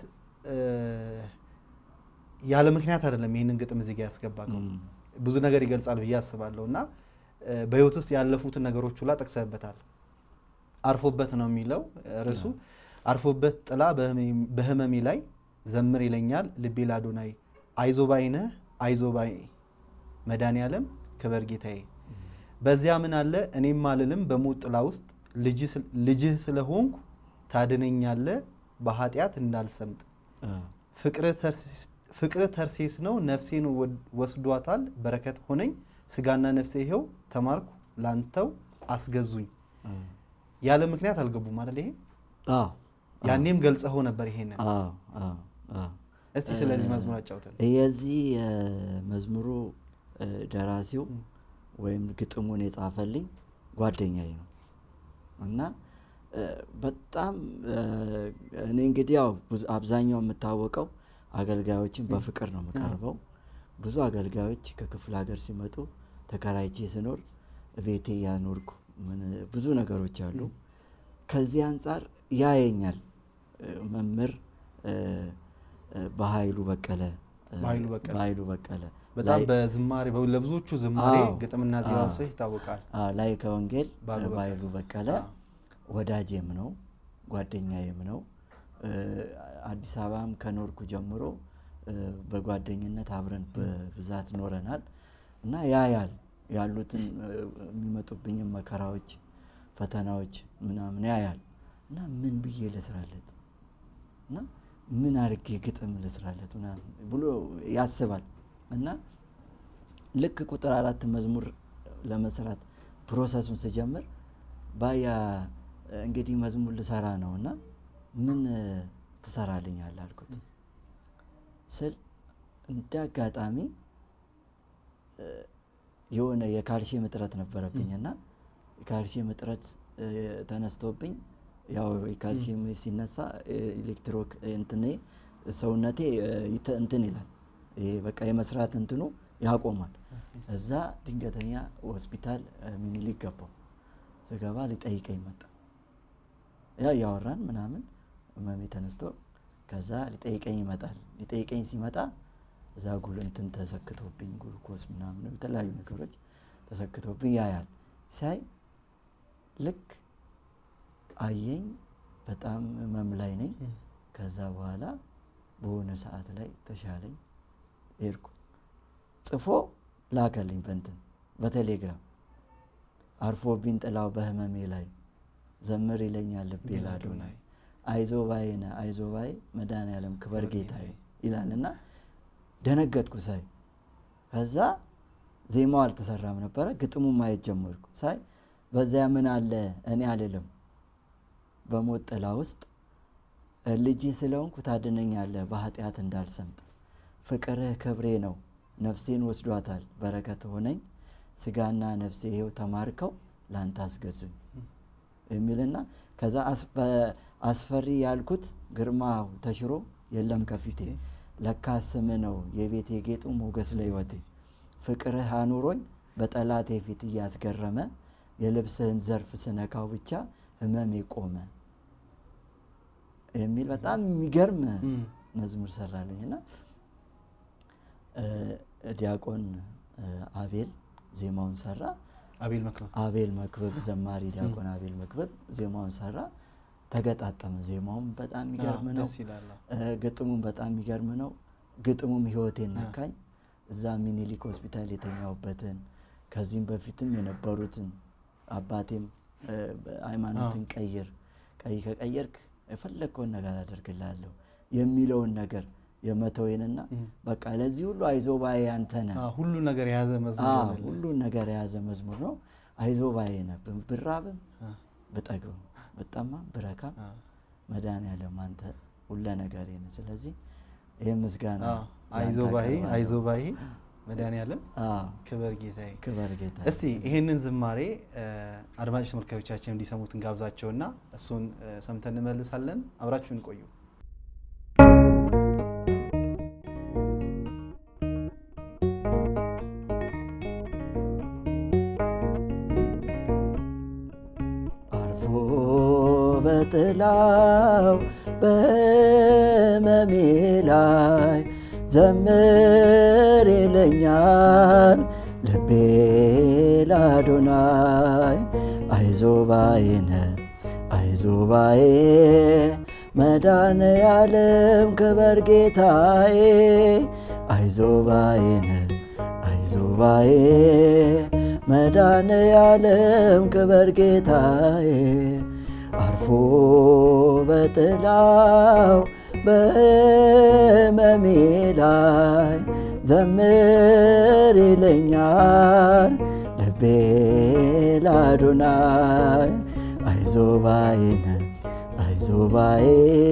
[SPEAKER 1] ያለ ምክንያት አይደለም ይሄንን ግጥም እዚህ ጋር ያስገባከው ብዙ ነገር ይገልጻል ብዬ አስባለሁና በህይወት ውስጥ ያለፉትን ነገሮች ሁላ ተከሰበታል አርፎበት ነው የሚለው ርሱ አርፎበት ጥላ በህመሜ ላይ ዘምር ይለኛል ልቤ ላዶናይ አይዞባይነ አይዞባይ መዳን ያለም ክበር ጌታዬ በዚያ ምን አለ እኔም ማልልም በሞት ጥላ ውስጥ ልጅህ ስለሆንኩ ታድነኛለ በኃጢያት እንዳልሰምጥ ፍቅር ተርሲስ ፍቅር ተርሲስ ነው ነፍሴን ወስዷታል በረከት ሆነኝ ስጋና ነፍሴ ይሄው ተማርኩ ላንተው አስገዙኝ ያለ ምክንያት አልገቡም አይደል ይሄ
[SPEAKER 2] አዎ
[SPEAKER 1] ያኔም ገልጸው ነበር ይሄንን
[SPEAKER 2] አዎ አዎ አዎ
[SPEAKER 1] እስቲ ስለዚህ መዝሙር አጫውተን
[SPEAKER 2] የዚህ መዝሙሩ ደራሲው ወይም ግጥሙን የጻፈልኝ ጓደኛዬ ነው እና በጣም እኔ እንግዲህ ያው አብዛኛው የምታወቀው አገልጋዮችን በፍቅር ነው መቀርበው ብዙ አገልጋዮች ከክፍለ ሀገር ሲመጡ ተከራይቼ ስኖር ቤቴ ያኖርኩ ብዙ ነገሮች አሉ ከዚህ አንፃር ያየኛል መምህር በኃይሉ በቀለ
[SPEAKER 1] በኃይሉ በቀለ
[SPEAKER 2] በኃይሉ በቀለ
[SPEAKER 1] በጣም በዝማሬ ለብዙዎቹ ዝማሬ ግጥምና ዜማው ሰህ ይታወቃል
[SPEAKER 2] አዎ ላይ ከወንጌል በኃይሉ በቀለ ወዳጄም ነው ጓደኛዬም ነው አዲስ አበባም ከኖርኩ ጀምሮ በጓደኝነት አብረን በብዛት ኖረናል እና ያያል ያሉትን የሚመጡብኝ መከራዎች ፈተናዎች ምናምን ያያል እና ምን ብዬ ለስራለት እና ምን አርጌ ግጥም ለስራለት ምናምን ብሎ ያስባል እና ልክ ቁጥር አራት መዝሙር ለመስራት ፕሮሰሱን ሲጀምር ባያ እንግዲህ መዝሙር ልሰራ ነውና ምን ትሰራልኛል አልኩት ስል እንዳጋጣሚ የሆነ የካልሲየም እጥረት ነበረብኝና የካልሲየም እጥረት ተነስቶብኝ ያው የካልሲየም ሲነሳ ኤሌክትሮክ እንትኔ ሰውነቴ እንትን ይላል ይሄ በቃ የመስራት እንትኑ ያቆማል እዛ ድንገተኛ ሆስፒታል ሚኒሊክ ገባው ስገባ ሊጠይቀኝ መጣ ያ ያወራን ምናምን ማሚ ተነስቶ ከዛ ሊጠይቀኝ ይመጣል ሊጠይቀኝ ሲመጣ እዛ ጉል እንትን ተሰክቶብኝ ጉልኮስ ምናምን የተለያዩ ነገሮች ተሰክቶብኝ ያያል ሳይ ልክ አየኝ በጣም መምላይ ነኝ ከዛ በኋላ በሆነ ሰዓት ላይ ተሻለኝ ሄድኩ ጽፎ ላከልኝ በእንትን በቴሌግራም አርፎብኝ ጥላው በህመሜ ላይ ዘምር ይለኛል ልቤ ላዶናይ አይዞባይነ አይዞባይ መዳን ያለም ክበር ጌታዬ ይላልና ደነገጥኩ ሳይ ከዛ ዜማው አልተሰራም ነበር ግጥሙ ማየት ጀመርኩ ሳይ በዚያ ምን አለ እኔ አልልም በሞት ጥላ ውስጥ ልጅ ስለሆንኩ ታድነኛለህ በኃጢያት እንዳልሰምጥ ፍቅርህ ክብሬ ነው ነፍሴን ወስዷታል በረከት ሆነኝ ስጋና ነፍሴ ይሄው ተማርከው ላንተ አስገዙኝ የሚልና ከዛ አስፈሪ ያልኩት ግርማው ተሽሮ የለም ከፊቴ ለካስ ስም ነው የቤቴ ጌጡ ሞገስ ለህይወቴ ፍቅርህ አኑሮኝ በጠላቴ ፊት ያስገረመ የልብስህን ዘርፍ ስነካው ብቻ ህመሜ ቆመ የሚል በጣም የሚገርም መዝሙር ሰራልኝና ዲያቆን አቤል ዜማውን ሰራ
[SPEAKER 1] አቤል መክበብ
[SPEAKER 2] አቤል መክበብ ዘማሪ ዲያቆን አቤል መክበብ ዜማውን ሰራ ተገጣጣመ ዜማውም በጣም የሚገርም ነው ግጥሙም በጣም የሚገርም ነው ግጥሙም ህይወቴን ነካኝ እዛ ሚኒሊክ ሆስፒታል የተኛውበትን ከዚህም በፊትም የነበሩትን አባቴም ሃይማኖትን ቀይር ቀይ ከቀየርክ የፈለከውን ነገር አደርግልሃለሁ የሚለውን ነገር የመተወይንና በቃ ለዚህ ሁሉ አይዞባይ አንተነ
[SPEAKER 1] ሁሉ ነገር የያዘ መዝሙር ነው
[SPEAKER 2] ሁሉ ነገር የያዘ መዝሙር ነው አይዞባይ ነበር ብራብም በጠግብ በጣም ብረካ መድኃኒዓለም አንተ ሁሉ ነገር የነ ስለዚህ ይሄ ምስጋና
[SPEAKER 1] አይዞባይ አይዞባይ መድኃኒዓለም ክብር ጌታዬ
[SPEAKER 2] ክብር ጌታዬ
[SPEAKER 1] እስቲ ይሄንን ዝማሬ አድማጭ ተመልካቾቻችን እንዲሰሙት እንጋብዛቸውና እሱን ሰምተን እንመልሳለን አብራችሁን ቆዩ
[SPEAKER 2] በጥላው በመሜ ላይ ዘምር ይለኛል ልቤ ለአዶናይ አይዞባይነ አይዞባዬ መድኃኒዓለም ክብር ጌታዬ አይዞባይነ አይዞባዬ መድኃኒዓለም ክብር ጌታዬ አርፎ በጥላው በመሜ ላይ ዘምር ይለኛል ልቤ ለአዶናይ አይዞባይነ አይዞባዬ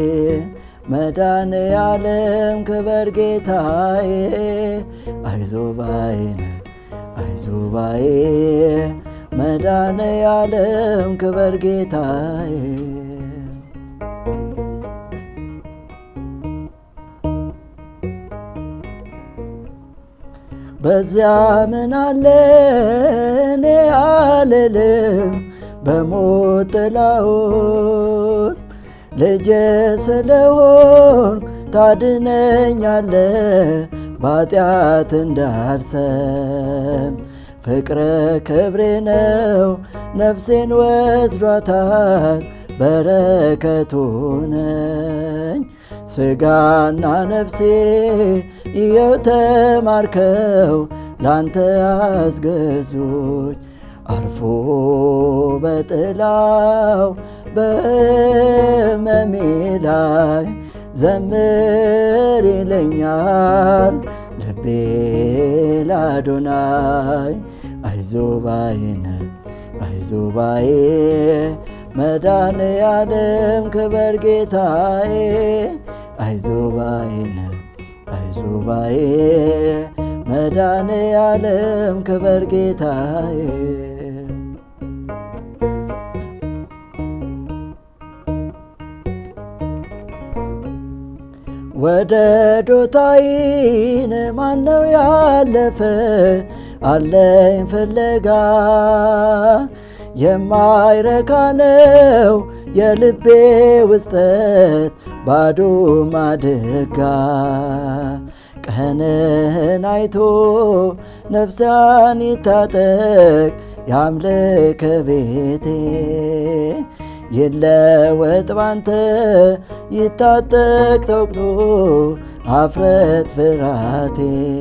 [SPEAKER 2] መድኃኒዓለም ክብር ጌታዬ አይዞባይነ አይዞባዬ መድኃኒዓለም ክብር ጌታዬ በዚያ ምን አለ እኔ አልልም በሞት ጥላ ውስጥ ልጅ ስለሆንክ ታድነኛለህ በኃጢአት እንዳልሰም ፍቅረ ክብሬ ነው ነፍሴን ወስዷታል በረከቱ ነኝ ስጋና ነፍሴ ይኸው ተማርከው ላንተ አስገዙኝ አርፎ በጥላው በመሜ ላይ ዘምር ይለኛል ልቤ ለአዶናይ አይዞባይነ አይዞባዬ መድኃኒዓለም ክብር ጌታዬ አይዞባይነ አይዞባዬ መድኃኒዓለም ክብር ጌታዬ ወደ ዶታይን ማነው ያለፈ አለኝ ፍለጋ የማይረካ ነው የልቤ ውስጠት ባዶ ማድጋ ቀንን አይቶ ነፍሳን ይታጠቅ ያምልክ ቤቴ ይለወጥ ባንተ ይታጠቅ ተወቅቶ አፍረት ፍራቴ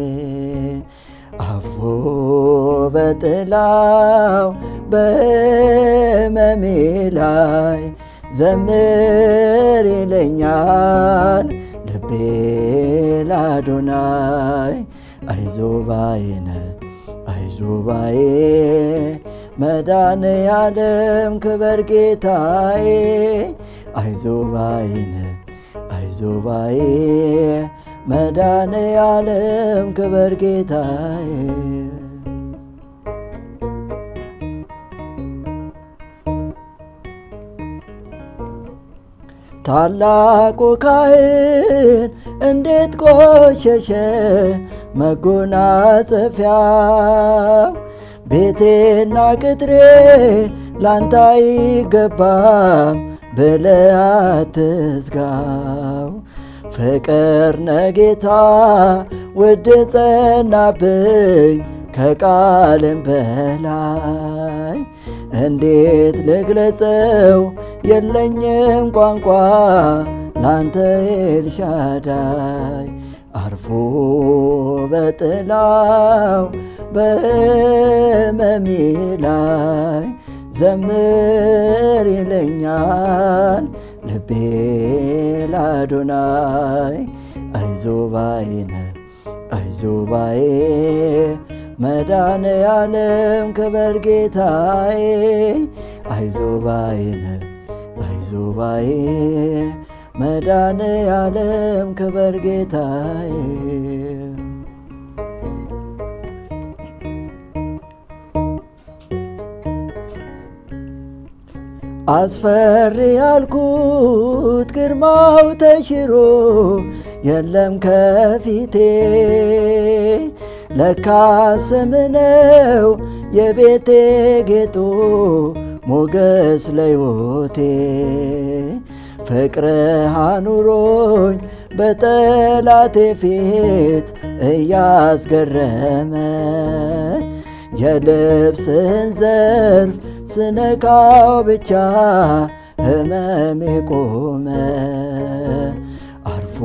[SPEAKER 2] አርፎ በጥላው በመሜ ላይ ዘምር ይለኛል ልቤ ለአዶናይ አይዞባይነ አይዞባዬ መድኃኒዓለም ክብር ጌታዬ አይዞባይነ አይዞባዬ መድኃኒዓለም ክብር ጌታዬ ታላቁ ካህን እንዴት ቆሸሸ መጎናጸፊያው ቤቴና ቅጥሬ ላንተ አይገባም ብለህ አትዝጋው ፍቅር ነጌታ ውድ ጸናብኝ ከቃልም በላይ እንዴት ልግለጸው የለኝም ቋንቋ ላንተ ኤልሻዳይ አርፎ በጥላው በመሜ ላይ ዘምር ይለኛል ልቤ ለአዶናይ አይዞባይነ አይዞባዬ መድኃኔዓለም ክበር ጌታዬ አይዞባይነ አይዞባዬ መድኃኔዓለም ክበር ጌታዬ አስፈሪ ያልኩት ግርማው ተሽሮ የለም ከፊቴ ለካ ስም ነው የቤቴ ጌጡ ሞገስ ለሕይወቴ ፍቅርህ አኑሮኝ በጠላቴ ፊት እያስገረመ የልብስን ዘርፍ ስነካው ብቻ ህመሜ ቆመ አርፎ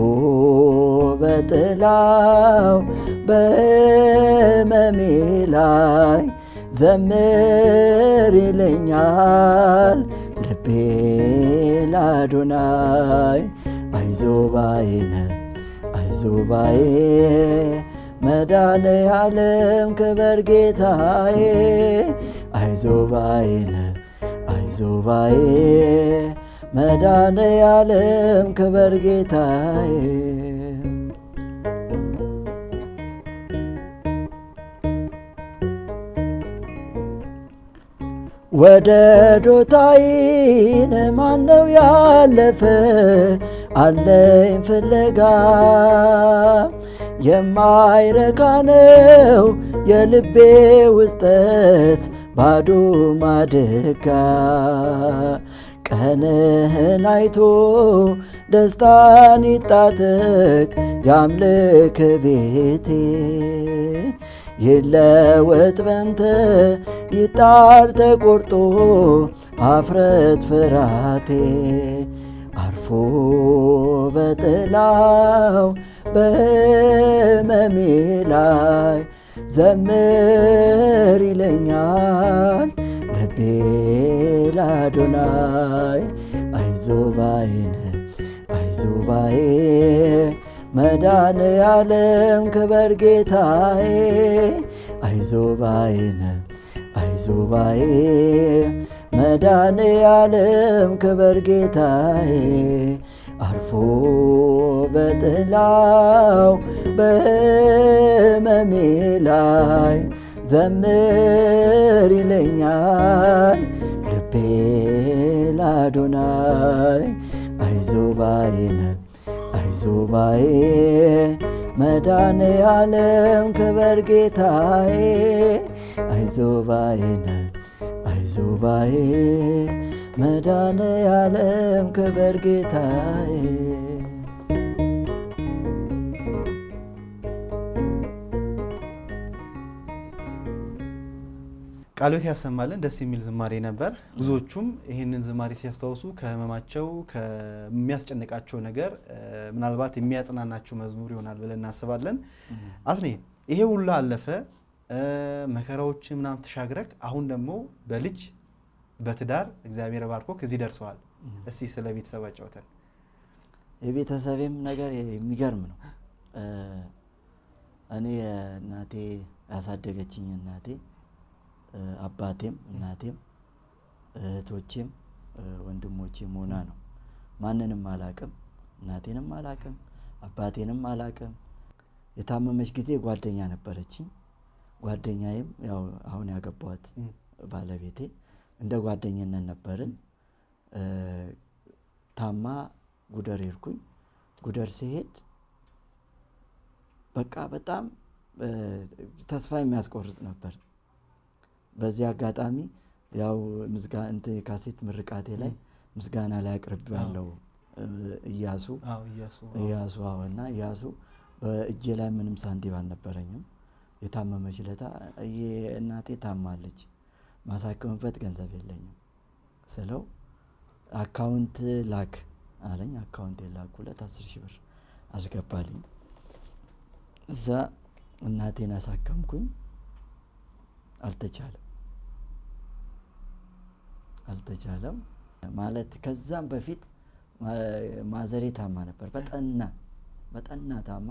[SPEAKER 2] በጥላው በህመሜ ላይ ዘምር ይለኛል ልቤ ለአዶናይ አይዞባይነ አይዞባዬ መድኃኔዓለም ክበር ጌታዬ አይዞባይነ አይዞባዬ መድኃኔዓለም ክበር ጌታዬ ወደ ዶታይን ማነው ያለፈ አለኝ ፍለጋ የማይረካ ነው የልቤ ውስጠት ባዶ ማድጋ ቀንህን አይቶ ደስታን ይጣጥቅ ያምልክ ቤቴ ይለወጥ በንተ ይጣል ተቆርጦ አፍረት ፍራቴ አርፎ በጥላው በህመሜ ላይ ዘምር ይለኛል ልቤ ለአዶናይ አይዞባይነ አይዞባዬ መድኃኔዓለም ክበር ጌታዬ አይዞባይነ አይዞባዬ መድኃኔዓለም ክበር ጌታዬ አርፎ በጥላው በህመሜ ላይ ዘምር ይለኛል ልቤ ለአዶናይ አይዞባይነ አይዞባዬ መድኃኔዓለም ክበር ጌታዬ አይዞባይነ አይዞባዬ መድኃኔዓለም ክበር ጌታዬ
[SPEAKER 1] ቃሎት ያሰማልን ደስ የሚል ዝማሬ ነበር ብዙዎቹም ይሄንን ዝማሬ ሲያስተዋውሱ ከህመማቸው ከሚያስጨንቃቸው ነገር ምናልባት የሚያጽናናቸው መዝሙር ይሆናል ብለን እናስባለን አትኔ ይሄ ሁሉ አለፈ መከራዎች ምናም ተሻግረክ አሁን ደግሞ በልጅ በትዳር እግዚአብሔር ባርኮ ከዚህ ደርሰዋል እስቲ ስለ ቤተሰባቸው አጫውተን
[SPEAKER 2] የቤተሰቤም ነገር የሚገርም ነው እኔ እናቴ ያሳደገችኝ እናቴ አባቴም እናቴም እህቶቼም ወንድሞቼም ሆና ነው ማንንም አላቅም እናቴንም አላቅም አባቴንም አላቅም የታመመች ጊዜ ጓደኛ ነበረችኝ ጓደኛዬም ያው አሁን ያገባዋት ባለቤቴ እንደ ጓደኛነት ነበርን ታማ ጉደር ይርኩኝ ጉደር ሲሄድ በቃ በጣም ተስፋ የሚያስቆርጥ ነበር በዚህ አጋጣሚ ያው ምስጋና እንት ካሴት ምርቃቴ ላይ ምስጋና ላይ አቅርብ ያለው ኢያሱ
[SPEAKER 1] አው ኢያሱ
[SPEAKER 2] ኢያሱ አወና ኢያሱ በእጄ ላይ ምንም ሳንቲም አልነበረኝም የታመመች ለታ እናቴ ታማለች ማሳከምበት ገንዘብ የለኝም ስለው አካውንት ላክ አለኝ አካውንት ላኩለት አስር ሺህ ብር አስገባልኝ እዛ እናቴን አሳከምኩኝ አልተቻለም አልተቻለም ማለት ከዛም በፊት ማዘሬ ታማ ነበር በጠና በጠና ታማ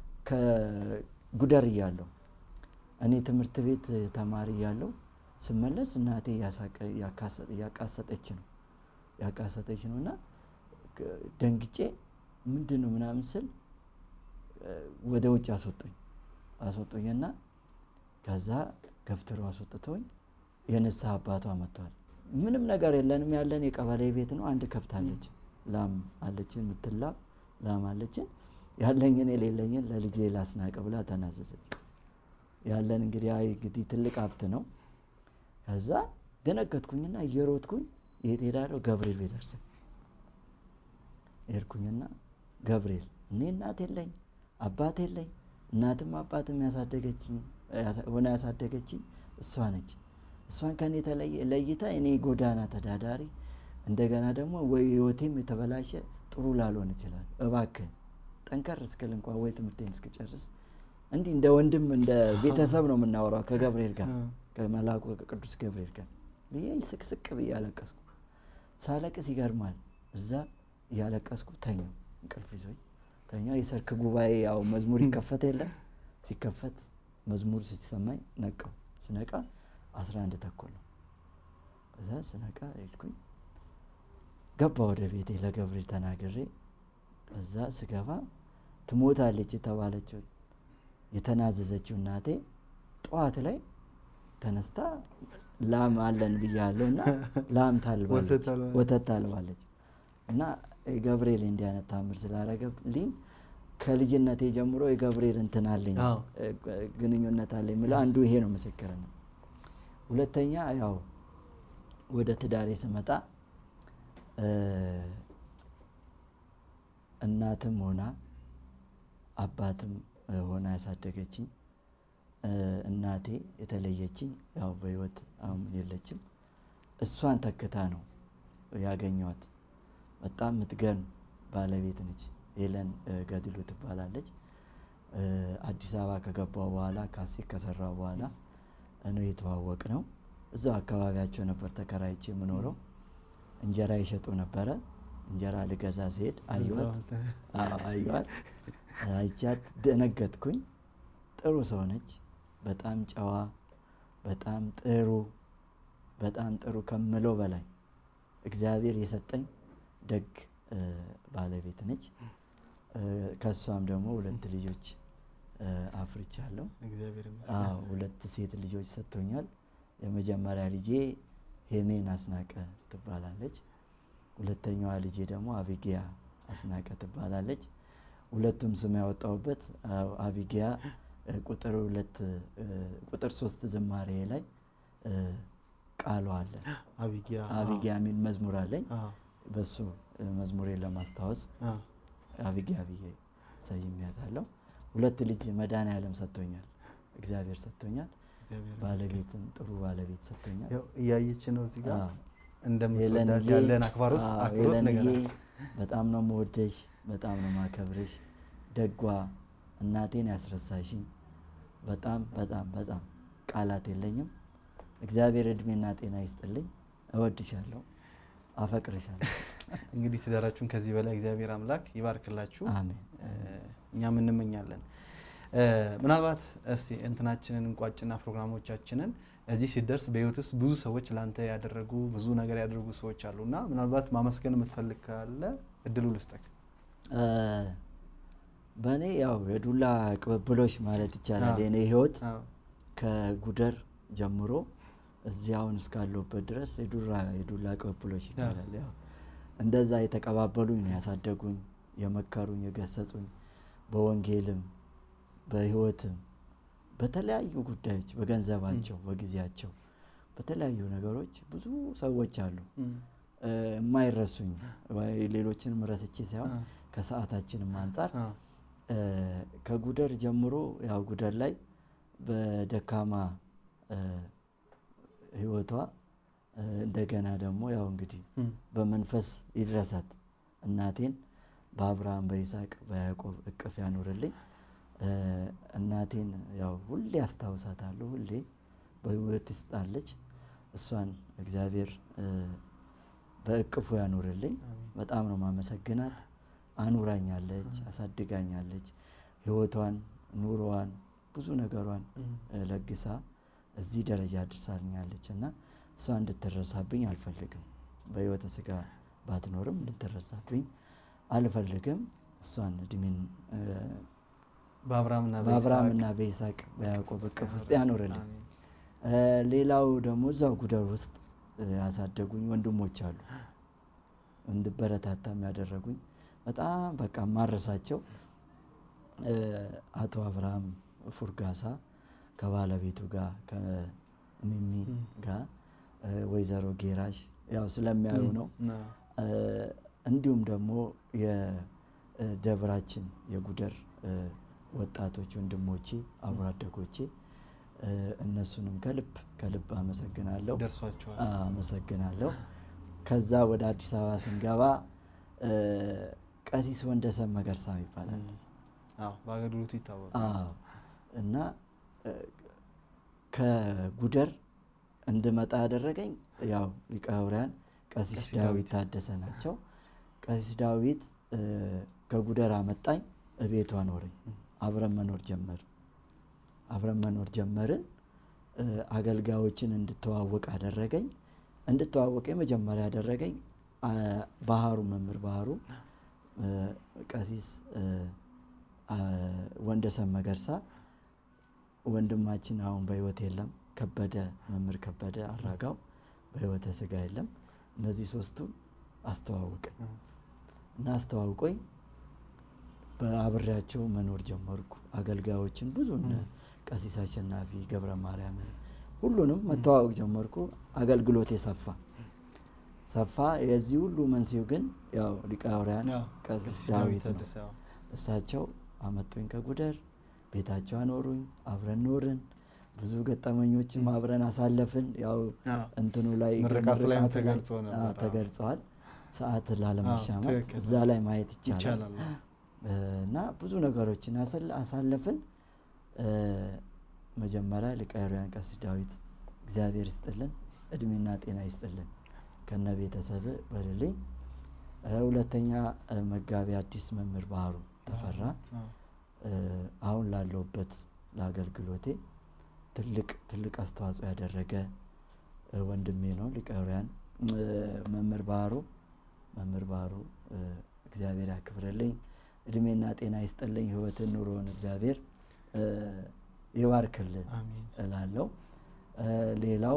[SPEAKER 2] ከጉደር እያለሁ እኔ ትምህርት ቤት ተማሪ እያለሁ ስመለስ እናቴ ያቃሰጠች ነው ያቃሰጠች ነውና ደንግጬ ምንድነው ምናምን ስል ወደ ውጭ አስወጡኝ አስወጡኝና ከዛ ገፍትሮ አስወጥተውኝ የነሳ አባቷ መጥቷል ምንም ነገር የለንም ያለን የቀበሌ ቤት ነው አንድ ከብት አለች ላም አለች ምትላ ላም አለች ያለኝ እኔ ሌለኝን ለልጄ ላስናቀ ብላ ተናዘዘች ያለን እንግዲህ አይ እንግዲህ ትልቅ ሀብት ነው ከዛ ደነገጥኩኝና እየሮጥኩኝ የት ሄዳለሁ ገብርኤል ቤተክርስቲያን ሄድኩኝና ገብርኤል እኔ እናት የለኝ አባት የለኝ እናትም አባትም ያሳደገችኝ ወና ያሳደገችኝ እሷ ነች እሷን ከኔ ተለየ ለይታ እኔ ጎዳና ተዳዳሪ እንደገና ደግሞ ወይ ህይወቴም የተበላሸ ጥሩ ላልሆን ይችላል እባክህ ጠንከር እስከል እንኳን ወይ ትምህርቴን እስከጨርስ እንዴ እንደ ወንድም እንደ ቤተሰብ ነው የምናወራው ከገብርኤል ጋር ከመላኩ ከቅዱስ ገብርኤል ጋር ለይ ስቅስቅ በያለቀስኩ ሳለቅስ ይገርማል እዛ ያለቀስኩ ተኛው እንቅልፍ ይዞኝ ተኛው የሰርክ ጉባኤ ያው መዝሙር ይከፈት የለ ሲከፈት መዝሙር ሲሰማኝ ነቃው ስነቃ አስራ አንድ ተኩል ነው እዛ ስነቃ ሄድኩኝ ገባ ወደ ቤቴ ለገብርኤል ተናግሬ እዛ ስገባ ትሞታለች የተባለችው የተናዘዘችው እናቴ ጧት ላይ ተነስታ ላም አለን ብያለውና ላም ታልባለች ወተት ታልባለች እና ገብርኤል እንዲያነት ታምር ስላረገብልኝ ከልጅነቴ ጀምሮ የገብርኤል እንተናለኝ ግንኙነት አለኝ ማለት አንዱ ይሄ ነው መስከረም ሁለተኛ ያው ወደ ትዳሬ ስመጣ እናትም ሆና አባትም ሆና ያሳደገችኝ እናቴ የተለየችኝ ያው በህይወት አሁን የለችም እሷን ተከታ ነው ያገኘዋት በጣም ምትገን ባለቤት ነች ሄለን ገድሉ ትባላለች አዲስ አበባ ከገባው በኋላ ካሴ ከሰራው በኋላ እኔ የተዋወቅ ነው እዛው አካባቢያቸው ነበር ተከራይቼ ምኖረው እንጀራ ይሸጡ ነበር እንጀራ ልገዛ ሲሄድ አዩት አዩት አይቻት ደነገጥኩኝ ጥሩ ሰው ነች በጣም ጨዋ በጣም ጥሩ በጣም ጥሩ ከመለው በላይ እግዚአብሔር የሰጠኝ ደግ ባለቤት ነች ከሷም ደግሞ ሁለት ልጆች አፍርቻለሁ እግዚአብሔር ይመስገን አዎ ሁለት ሴት ልጆች ሰጥቶኛል የመጀመሪያ ልጄ ሄሜን አስናቀ ትባላለች ሁለተኛዋ ልጄ ደግሞ አቢጊያ አስናቀ ትባላለች ሁለቱም ስም ያወጣውበት አቢጊያ ቁጥር ሁለት ቁጥር ሶስት ዝማሬ ላይ ቃሉ አለ አቢጊያ አቢጊያ ምን መዝሙር አለኝ በሱ መዝሙሬን ለማስታወስ አቢጊያ ብዬ ሰይሜያታለሁ ሁለት ልጅ መዳን ያለም ሰጥቶኛል እግዚአብሔር ሰጥቶኛል ባለቤትም ጥሩ ባለቤት ሰጥቶኛል
[SPEAKER 1] ያው እያየች ነው እዚህ ጋር እንደምትወዳት ያለን አክባሮት አክብሮት ነገር
[SPEAKER 2] በጣም ነው የምወደሽ በጣም ነው ማከብርሽ ደጓ እናቴን ያስረሳሽኝ በጣም በጣም በጣም ቃላት የለኝም እግዚአብሔር እድሜና ጤና ይስጥልኝ እወድሻለሁ አፈቅርሻለሁ
[SPEAKER 1] እንግዲህ ትዳራችሁን ከዚህ በላይ እግዚአብሔር አምላክ ይባርክላችሁ
[SPEAKER 2] አሜን
[SPEAKER 1] እኛም እንመኛለን ምናልባት እስቲ እንትናችንን እንቋጭና ፕሮግራሞቻችንን እዚህ ሲደርስ በህይወትስ ብዙ ሰዎች ላንተ ያደረጉ ብዙ ነገር ያደረጉ ሰዎች አሉና ምናልባት ማመስገን የምትፈልግ ካለ እድሉ ልስጠክ
[SPEAKER 2] በኔ ያው የዱላ ቅብብሎሽ ማለት ይቻላል የኔ ህይወት ከጉደር ጀምሮ እዚያውን እስካለውበት ድረስ የዱራ የዱላ ቅብብሎሽ ይላል ያው እንደዛ የተቀባበሉኝ ነው ያሳደጉኝ የመከሩኝ የገሰጹኝ በወንጌልም በህይወትም በተለያዩ ጉዳዮች በገንዘባቸው በጊዜያቸው በተለያዩ ነገሮች ብዙ ሰዎች አሉ የማይረሱኝ ሌሎችንም ረስቼ ሳይሆን ከሰዓታችንም አንፃር ከጉደር ጀምሮ ያው ጉደር ላይ በደካማ ህይወቷ እንደገና ደግሞ ያው እንግዲህ በመንፈስ ይድረሳት እናቴን በአብርሃም በይስሐቅ በያዕቆብ እቅፍ ያኖርልኝ እናቴን ያው ሁሌ አስታውሳታለሁ ሁሌ በህይወት ትስጣለች እሷን እግዚአብሔር በእቅፉ ያኖርልኝ። በጣም ነው ማመሰግናት። አኑራኛለች፣ አሳድጋኛለች። ህይወቷን ኑሮዋን ብዙ ነገሯን ለግሳ እዚህ ደረጃ አድርሳኛለችና እሷ እንድትረሳብኝ አልፈልግም። በህይወተ ስጋ ባትኖርም እንድትረሳብኝ አልፈልግም። እሷን እድሜን
[SPEAKER 1] በአብርሃምና
[SPEAKER 2] በአብርሃምና በይስሐቅ በያዕቆብ እቅፍ ውስጥ ያኖርልኝ። ሌላው ደግሞ እዛው ጉደር ውስጥ ያሳደጉኝ ወንድሞች አሉ እንድበረታታም ያደረጉኝ በጣም በቃ ማረሳቸው አቶ አብርሃም ፉርጋሳ ከባለቤቱ ጋር ከሚሚ ጋር ወይዘሮ ጌራሽ ያው ስለሚያዩ ነው። እንዲሁም ደግሞ የደብራችን የጉደር ወጣቶች ወንድሞቼ አብሮ አደጎቼ እነሱንም ከልብ ከልብ አመሰግናለሁ
[SPEAKER 1] ደርሷቸዋል
[SPEAKER 2] አመሰግናለሁ። ከዛ ወደ አዲስ አበባ ስንገባ ቀሲስ ወንደሰን መገርሳ ይባላል።
[SPEAKER 1] አዎ ባገዱት ይታወቃል።
[SPEAKER 2] አዎ እና ከጉደር እንድመጣ ያደረገኝ ያው ሊቀ ሐዋርያን ቀሲስ ዳዊት ታደሰ ናቸው። ቀሲስ ዳዊት ከጉደር አመጣኝ፣ እቤቱ አኖረኝ። አብረን መኖር ጀመር አብረን መኖር ጀመርን። አገልጋዮችን እንድተዋወቅ አደረገኝ። እንድተዋወቅ የመጀመሪያ ያደረገኝ ባህሩ መምህር ባህሩ ቀሲስ ወንደሰን መገርሳ ወንድማችን አሁን በህይወት የለም። ከበደ መምህር ከበደ አራጋው በህይወተ ስጋ የለም። እነዚህ ሶስቱ አስተዋወቀኝ እና አስተዋውቆኝ በአብሬያቸው መኖር ጀመርኩ። አገልጋዮችን ብዙና ቀሲስ አሸናፊ ገብረ ማርያም ሁሉንም መተዋወቅ ጀመርኩ። አገልግሎቴ ሰፋ ሰፋ። የዚህ ሁሉ መንስኤው ግን ያው ሊቀ ሐዋርያን ቀሲስ ዳዊት ነው። እሳቸው አመጡኝ ከጉደር፣ ቤታቸው አኖሩኝ፣ አብረን ኖርን። ብዙ ገጠመኞችን አብረን አሳለፍን። ያው እንትኑ ላይ
[SPEAKER 1] ምርቃቱ ላይ ተገልጾ ነበር
[SPEAKER 2] ተገልጿል። ሰዓት ላለመሻማት እዛ ላይ ማየት ይቻላል። እና ብዙ ነገሮችን አሳለፍን። መጀመሪያ ሊቀ ሐዋርያን ቀሲስ ዳዊት እግዚአብሔር ይስጥልን፣ እድሜና ጤና ይስጥልን ከነ ቤተሰብ በልልኝ። ሁለተኛ መጋቢ አዲስ መምህር ባህሩ ተፈራ አሁን ላለውበት ለአገልግሎቴ ትልቅ ትልቅ አስተዋጽኦ ያደረገ ወንድሜ ነው። ሊቀ ሐዋርያን መምህር ባህሩ መምህር ባህሩ እግዚአብሔር ያክብርልኝ፣ እድሜና ጤና ይስጥልኝ፣ ህይወትን ኑሮን እግዚአብሔር ይባርክልን እላለሁ። ሌላው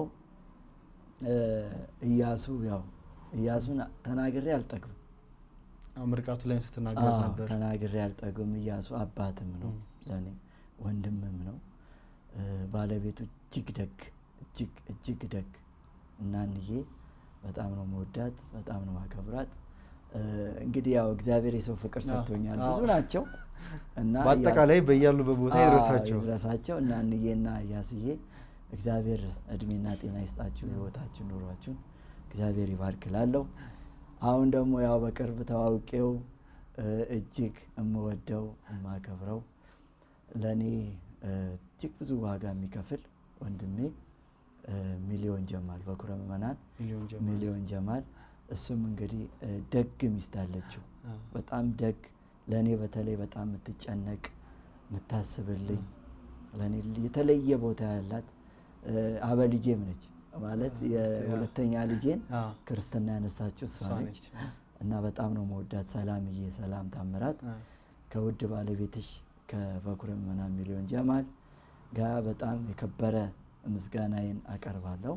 [SPEAKER 2] ኢያሱ ያው ኢያሱን ተናግሬ አልጠግብም።
[SPEAKER 1] አው ምርቃቱ ላይ ስትናገር ነበር።
[SPEAKER 2] ተናግሬ አልጠግብም። ኢያሱ አባትም ነው ለኔ ወንድምም ነው። ባለቤቱ እጅግ ደግ እጅግ እጅግ ደግ እናንዬ በጣም ነው መወዳት፣ በጣም ነው ማከብራት። እንግዲህ ያው እግዚአብሔር የሰው ፍቅር ሰጥቶኛል። ብዙ ናቸው እና
[SPEAKER 1] በአጠቃላይ በእያሉ በቦታ ይድረሳቸው
[SPEAKER 2] ይድረሳቸው። እናንዬና ኢያስዬ እግዚአብሔር እድሜና ጤና ይስጣችሁ፣ ህይወታችሁን ኑሯችሁን እግዚአብሔር ይባርክላለሁ። አሁን ደግሞ ያው በቅርብ ተዋውቄው እጅግ እምወደው እማከብረው ለኔ እጅግ ብዙ ዋጋ የሚከፍል ወንድሜ ሚሊዮን ጀማል በኩረ ምዕመናን ሚሊዮን ጀማል። እሱም እንግዲህ ደግ ሚስት አለችው፣ በጣም ደግ ለኔ በተለይ በጣም የምትጨነቅ የምታስብልኝ ለኔ የተለየ ቦታ ያላት አበልጄም ነች ማለት የሁለተኛ ልጄን ክርስትና ያነሳችው እሷ ነች እና በጣም ነው መወዳት። ሰላምዬ ሰላም ታምራት ከውድ ባለቤትሽ ከበኩረ ምዕመናን ሚሊዮን ጀማል ጋር በጣም የከበረ ምስጋናዬን አቀርባለሁ።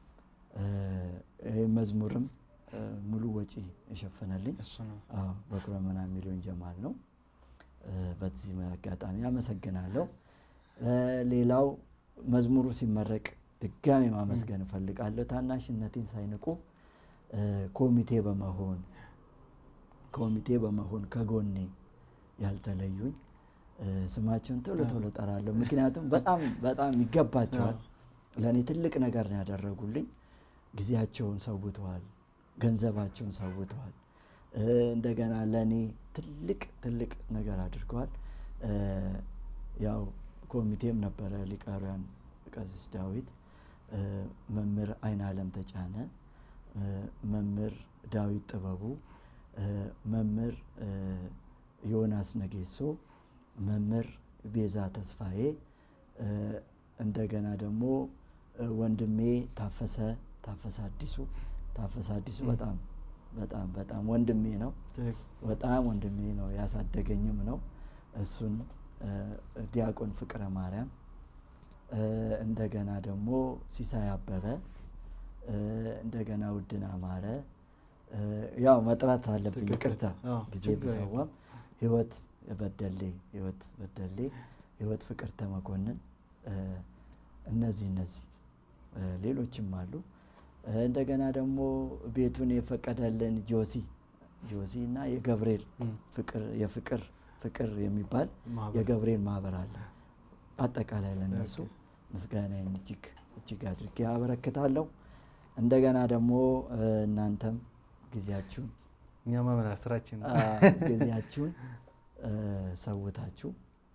[SPEAKER 2] መዝሙርም ሙሉ ወጪ የሸፈነልኝ እሱ ነው። አዎ በኩረ ምዕመናን ሚሊዮን ጀማል ነው። በዚህ አጋጣሚ አመሰግናለሁ። ሌላው መዝሙሩ ሲመረቅ ድጋሚ ማመስገን ፈልጋለሁ። ታናሽነቴን ሳይንቁ ኮሚቴ በመሆን ኮሚቴ በመሆን ከጎኔ ያልተለዩኝ ስማቸውን ቶሎ ቶሎ ጠራለሁ፣ ምክንያቱም በጣም በጣም ይገባቸዋል። ለኔ ትልቅ ነገር ነው ያደረጉልኝ። ጊዜያቸውን ሰውተዋል፣ ገንዘባቸውን ሰውተዋል። እንደገና ለኔ ትልቅ ትልቅ ነገር አድርገዋል። ያው ኮሚቴም ነበረ ሊቀ ሐዋርያን ቀሲስ ዳዊት መምህር አይናለም ተጫነ መምህር ዳዊት ጥበቡ መምህር ዮናስ ነጌሶ መምህር ቤዛ ተስፋዬ እንደገና ደግሞ ወንድሜ ታፈሰ ታፈሰ አዲሱ ታፈሰ አዲሱ በጣም በጣም በጣም ወንድሜ ነው በጣም ወንድሜ ነው ያሳደገኝም ነው እሱን ዲያቆን ፍቅረ ማርያም እንደገና ደግሞ ሲሳይ አበበ እንደገና ውድና ማረ ያው መጥራት አለብኝ ይቅርታ ጊዜ ቢሰዋም ህይወት በደሌ ህይወት በደሌ ህይወት ፍቅር ተመኮንን እነዚህ እነዚህ ሌሎችም አሉ እንደገና ደግሞ ቤቱን የፈቀደልን ጆሲ ጆሲ እና የገብርኤል ፍቅር የፍቅር ፍቅር የሚባል የገብርኤል ማህበር አለ አጠቃላይ ለነሱ ምስጋናዬን እጅግ እጅግ አድርጌ አበረክታለሁ እንደገና ደግሞ እናንተም ጊዜያችሁን
[SPEAKER 1] እኛማ ምን አስራችን
[SPEAKER 2] ጊዜያችሁን ሰውታችሁ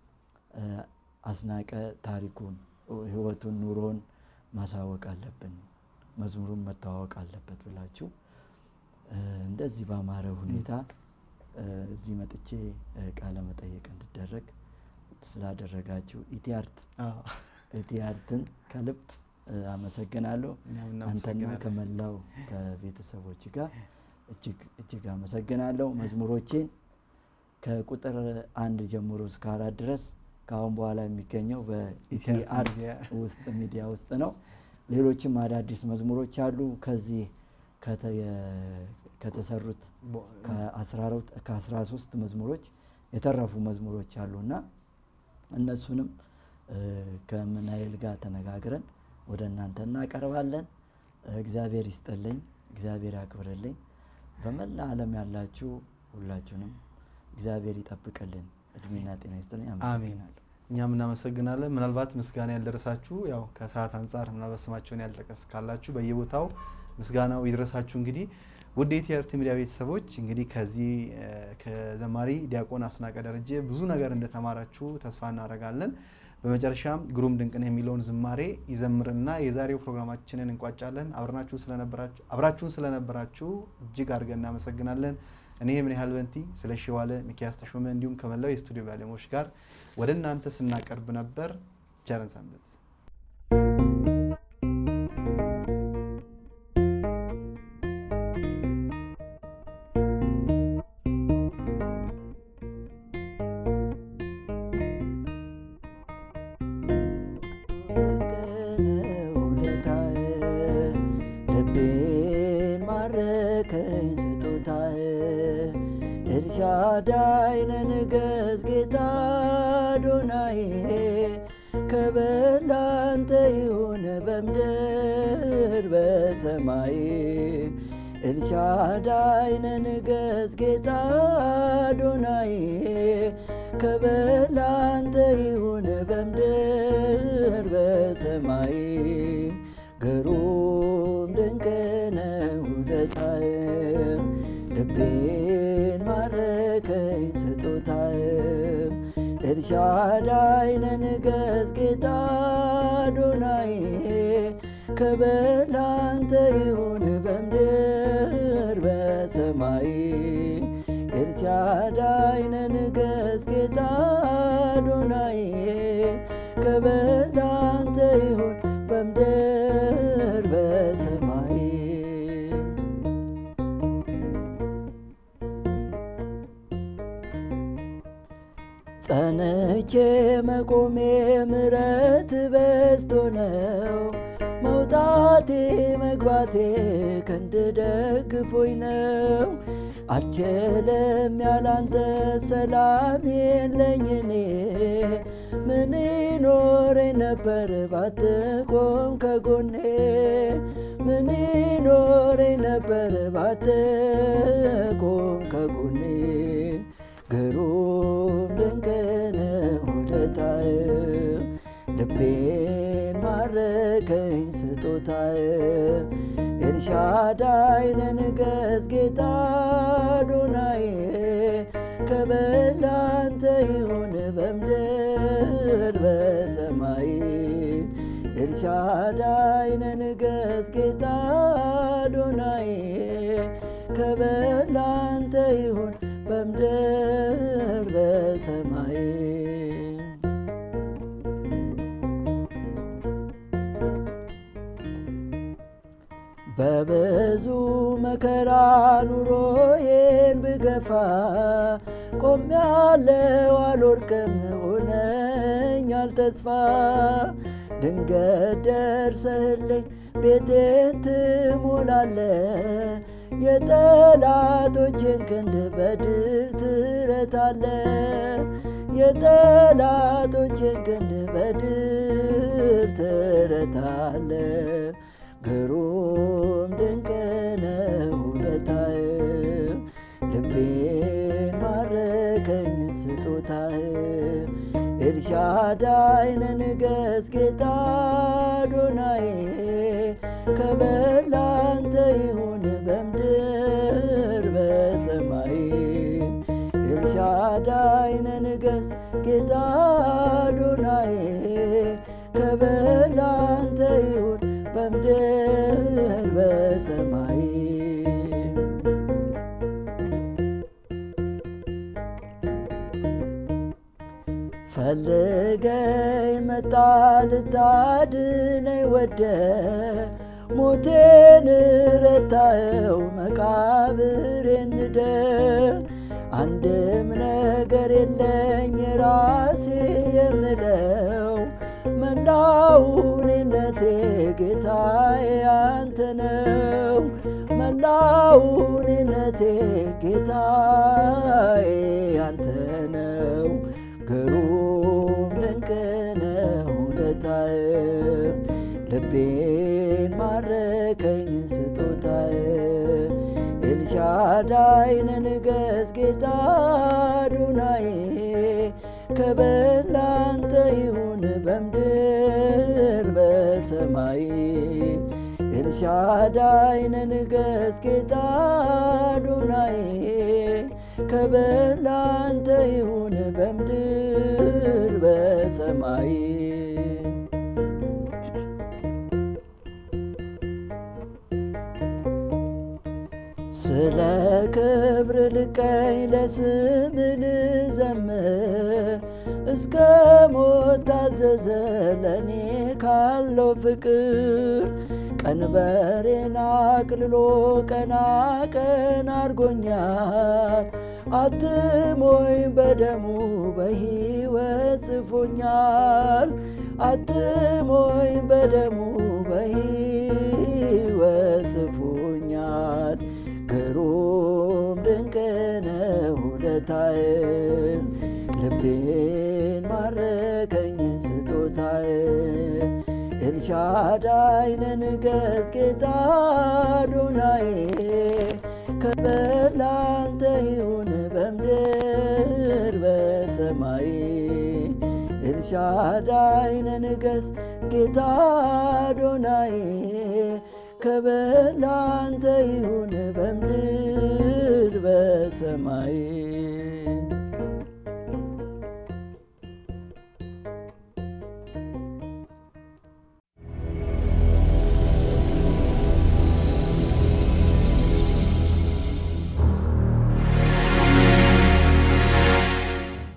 [SPEAKER 2] አስናቀ ታሪኩን ህይወቱን ኑሮን ማሳወቅ አለብን መዝሙሩን መታወቅ አለበት ብላችሁ እንደዚህ ባማረ ሁኔታ እዚህ መጥቼ ቃለ መጠየቅ እንድደረግ ስላደረጋችሁ ኢቲአርት ኢቲአርትን ከልብ አመሰግናለሁ አንተና ከመላው ከቤተሰቦች ጋር እጅግ እጅግ አመሰግናለሁ መዝሙሮቼን ከቁጥር አንድ ጀምሮ እስከ አራት ድረስ ካሁን በኋላ የሚገኘው በኢቲአርት ውስጥ ሚዲያ ውስጥ ነው ሌሎችም አዳዲስ መዝሙሮች አሉ ከዚህ ከተሰሩት ከ13 መዝሙሮች የተረፉ መዝሙሮች አሉና እነሱንም ከመናይል ጋር ተነጋግረን ወደ እናንተ እናቀርባለን እግዚአብሔር ይስጥልኝ እግዚአብሔር ያክብርልኝ በመላ ዓለም ያላችሁ ሁላችሁንም እግዚአብሔር ይጠብቅልን እድሜና ጤና ይስጥልኝ አመሰግናለሁ
[SPEAKER 1] እኛም እናመሰግናለን ምናልባት ምስጋና ያልደረሳችሁ ያው ከሰዓት አንፃር ምናልባት ስማቸውን ያልጠቀስ ካላችሁ በየቦታው ምስጋናው ይድረሳችሁ እንግዲህ ውድ የኢቲአርት ሚዲያ ቤተሰቦች እንግዲህ ከዚህ ከዘማሪ ዲያቆን አስናቀ ደረጀ ብዙ ነገር እንደተማራችሁ ተስፋ እናደርጋለን በመጨረሻም ግሩም ድንቅን የሚለውን ዝማሬ ይዘምርና የዛሬው ፕሮግራማችንን እንቋጫለን አብራችሁ ስለነበራችሁ አብራችሁን ስለነበራችሁ እጅግ አድርገን እናመሰግናለን እኔ ምን ያህል በንቲ ስለሽዋለ ሚኪያስ ተሾመ እንዲሁም ከመላው የስቱዲዮ ባለሙያዎች ጋር ወደ እናንተ ስናቀርብ ነበር ቸርን ሰንበት
[SPEAKER 2] ሻዳይ ነንገስ ጌታ ዶናዬ ከበላንተ ይሁን በምድር በሰማይ ኤልሻዳይ ነንገስ ጌታ ዶናዬ ከበላንተ ይሁን በምድር በሰማይ ግሩም ድንቅ ነው ውለታህ ልቤን ማረከኝ ስጦታህ ኤልሻዳይ ነንገስ ጌታ ዶናዬ ከበላንተ ይሁን በምድር በሰማይ ኤልሻዳይ ነንገስ ጌታ ዶናዬ ከበላንተ ይሁን በምድር በሰማይ ጸንቼ መቆሜ ምሕረት በዝቶ ነው መውጣቴ መግባቴ ክንድ ደግፎኝ ነው አልችልም ያላንተ ሰላም የለኝ እኔ ምን ይኖረኝ ነበር ባትቆም ከጎኔ ምን ይኖረኝ ነበር ባትቆም ከጎኔ ግሩም ድንቅ ነው ውለታህ ልቤን ማረከኝ ስጦታህ ኤልሻዳይ ነንገስ ጌታ ዶናዬ ከበላንተ ይሁን በምድር በሰማይ ኤልሻዳይ ንገስ ጌታ አዶናይ ክብር ላንተ ይሁን በምድር በሰማይ በብዙ መከራ ኑሮዬን ብገፋ ቆሜያለሁ አልወድቅም ሆነኛል ተስፋ ድንገት ደርሰህልኝ ቤቴን ትሞላለህ የጠላቶቼን ክንድ በድል ትረታለህ የጠላቶቼን ክንድ በድል ትረታለህ ግሩም ድንቅ ነው ውለታህ ልቤን ማረከኝ ስጦታህ ኤልሻዳይ ንገስ ጌታ አዶናይ ክብር ላንተ ይሁን በምድር በሰማይ ኤልሻዳይ ንገስ ጌታ አዶናይ ክብር ላንተ ይሁን በምድር በሰማይ ፈልገኝ መጣ ልታድነኝ ወደ ሞቴን ረታኸው መቃብሬን ንደህ አንድም ነገር የለኝ ራሴ የምለው መላው እኔነቴ ጌታዬ አንተ ነው መላው እኔነቴ ጌታዬ አንተ ነው ግሩም ድንቅ ነው ውለታህ ልቤን ማረከኝ ስጦታህ ኤልሻዳይ ንገስ ጌታ አዶናይ ክብር ላንተ ይሁን በምድር በሰማይ ኤልሻዳይ ንገስ ጌታ አዶናይ ክብር ላንተ ይሁን በምድር በሰማይ ስለ ክብር ልቀኝ ለስም ልዘምር እስከ ሞት ታዘዘ ለኔ ካለው ፍቅር ቀንበሬን አቅልሎ ቀና ቀና አርጎኛል አትሞኝ በደሙ በሕይወት ጽፎኛል አትሞኝ በደሙ በሕይወት ጽፎኛል ግሩም ድንቅ ነው ውለታህ ልቤን ማረከኝ ስጦታህ ኤልሻዳይ ንገስ ጌታ አዶናይ ክብር ላንተ ይሁን በምድር በሰማይ ኤልሻዳይ ንገስ ጌታ አዶናይ ክብር ላንተ ይሁን በምድር በሰማይ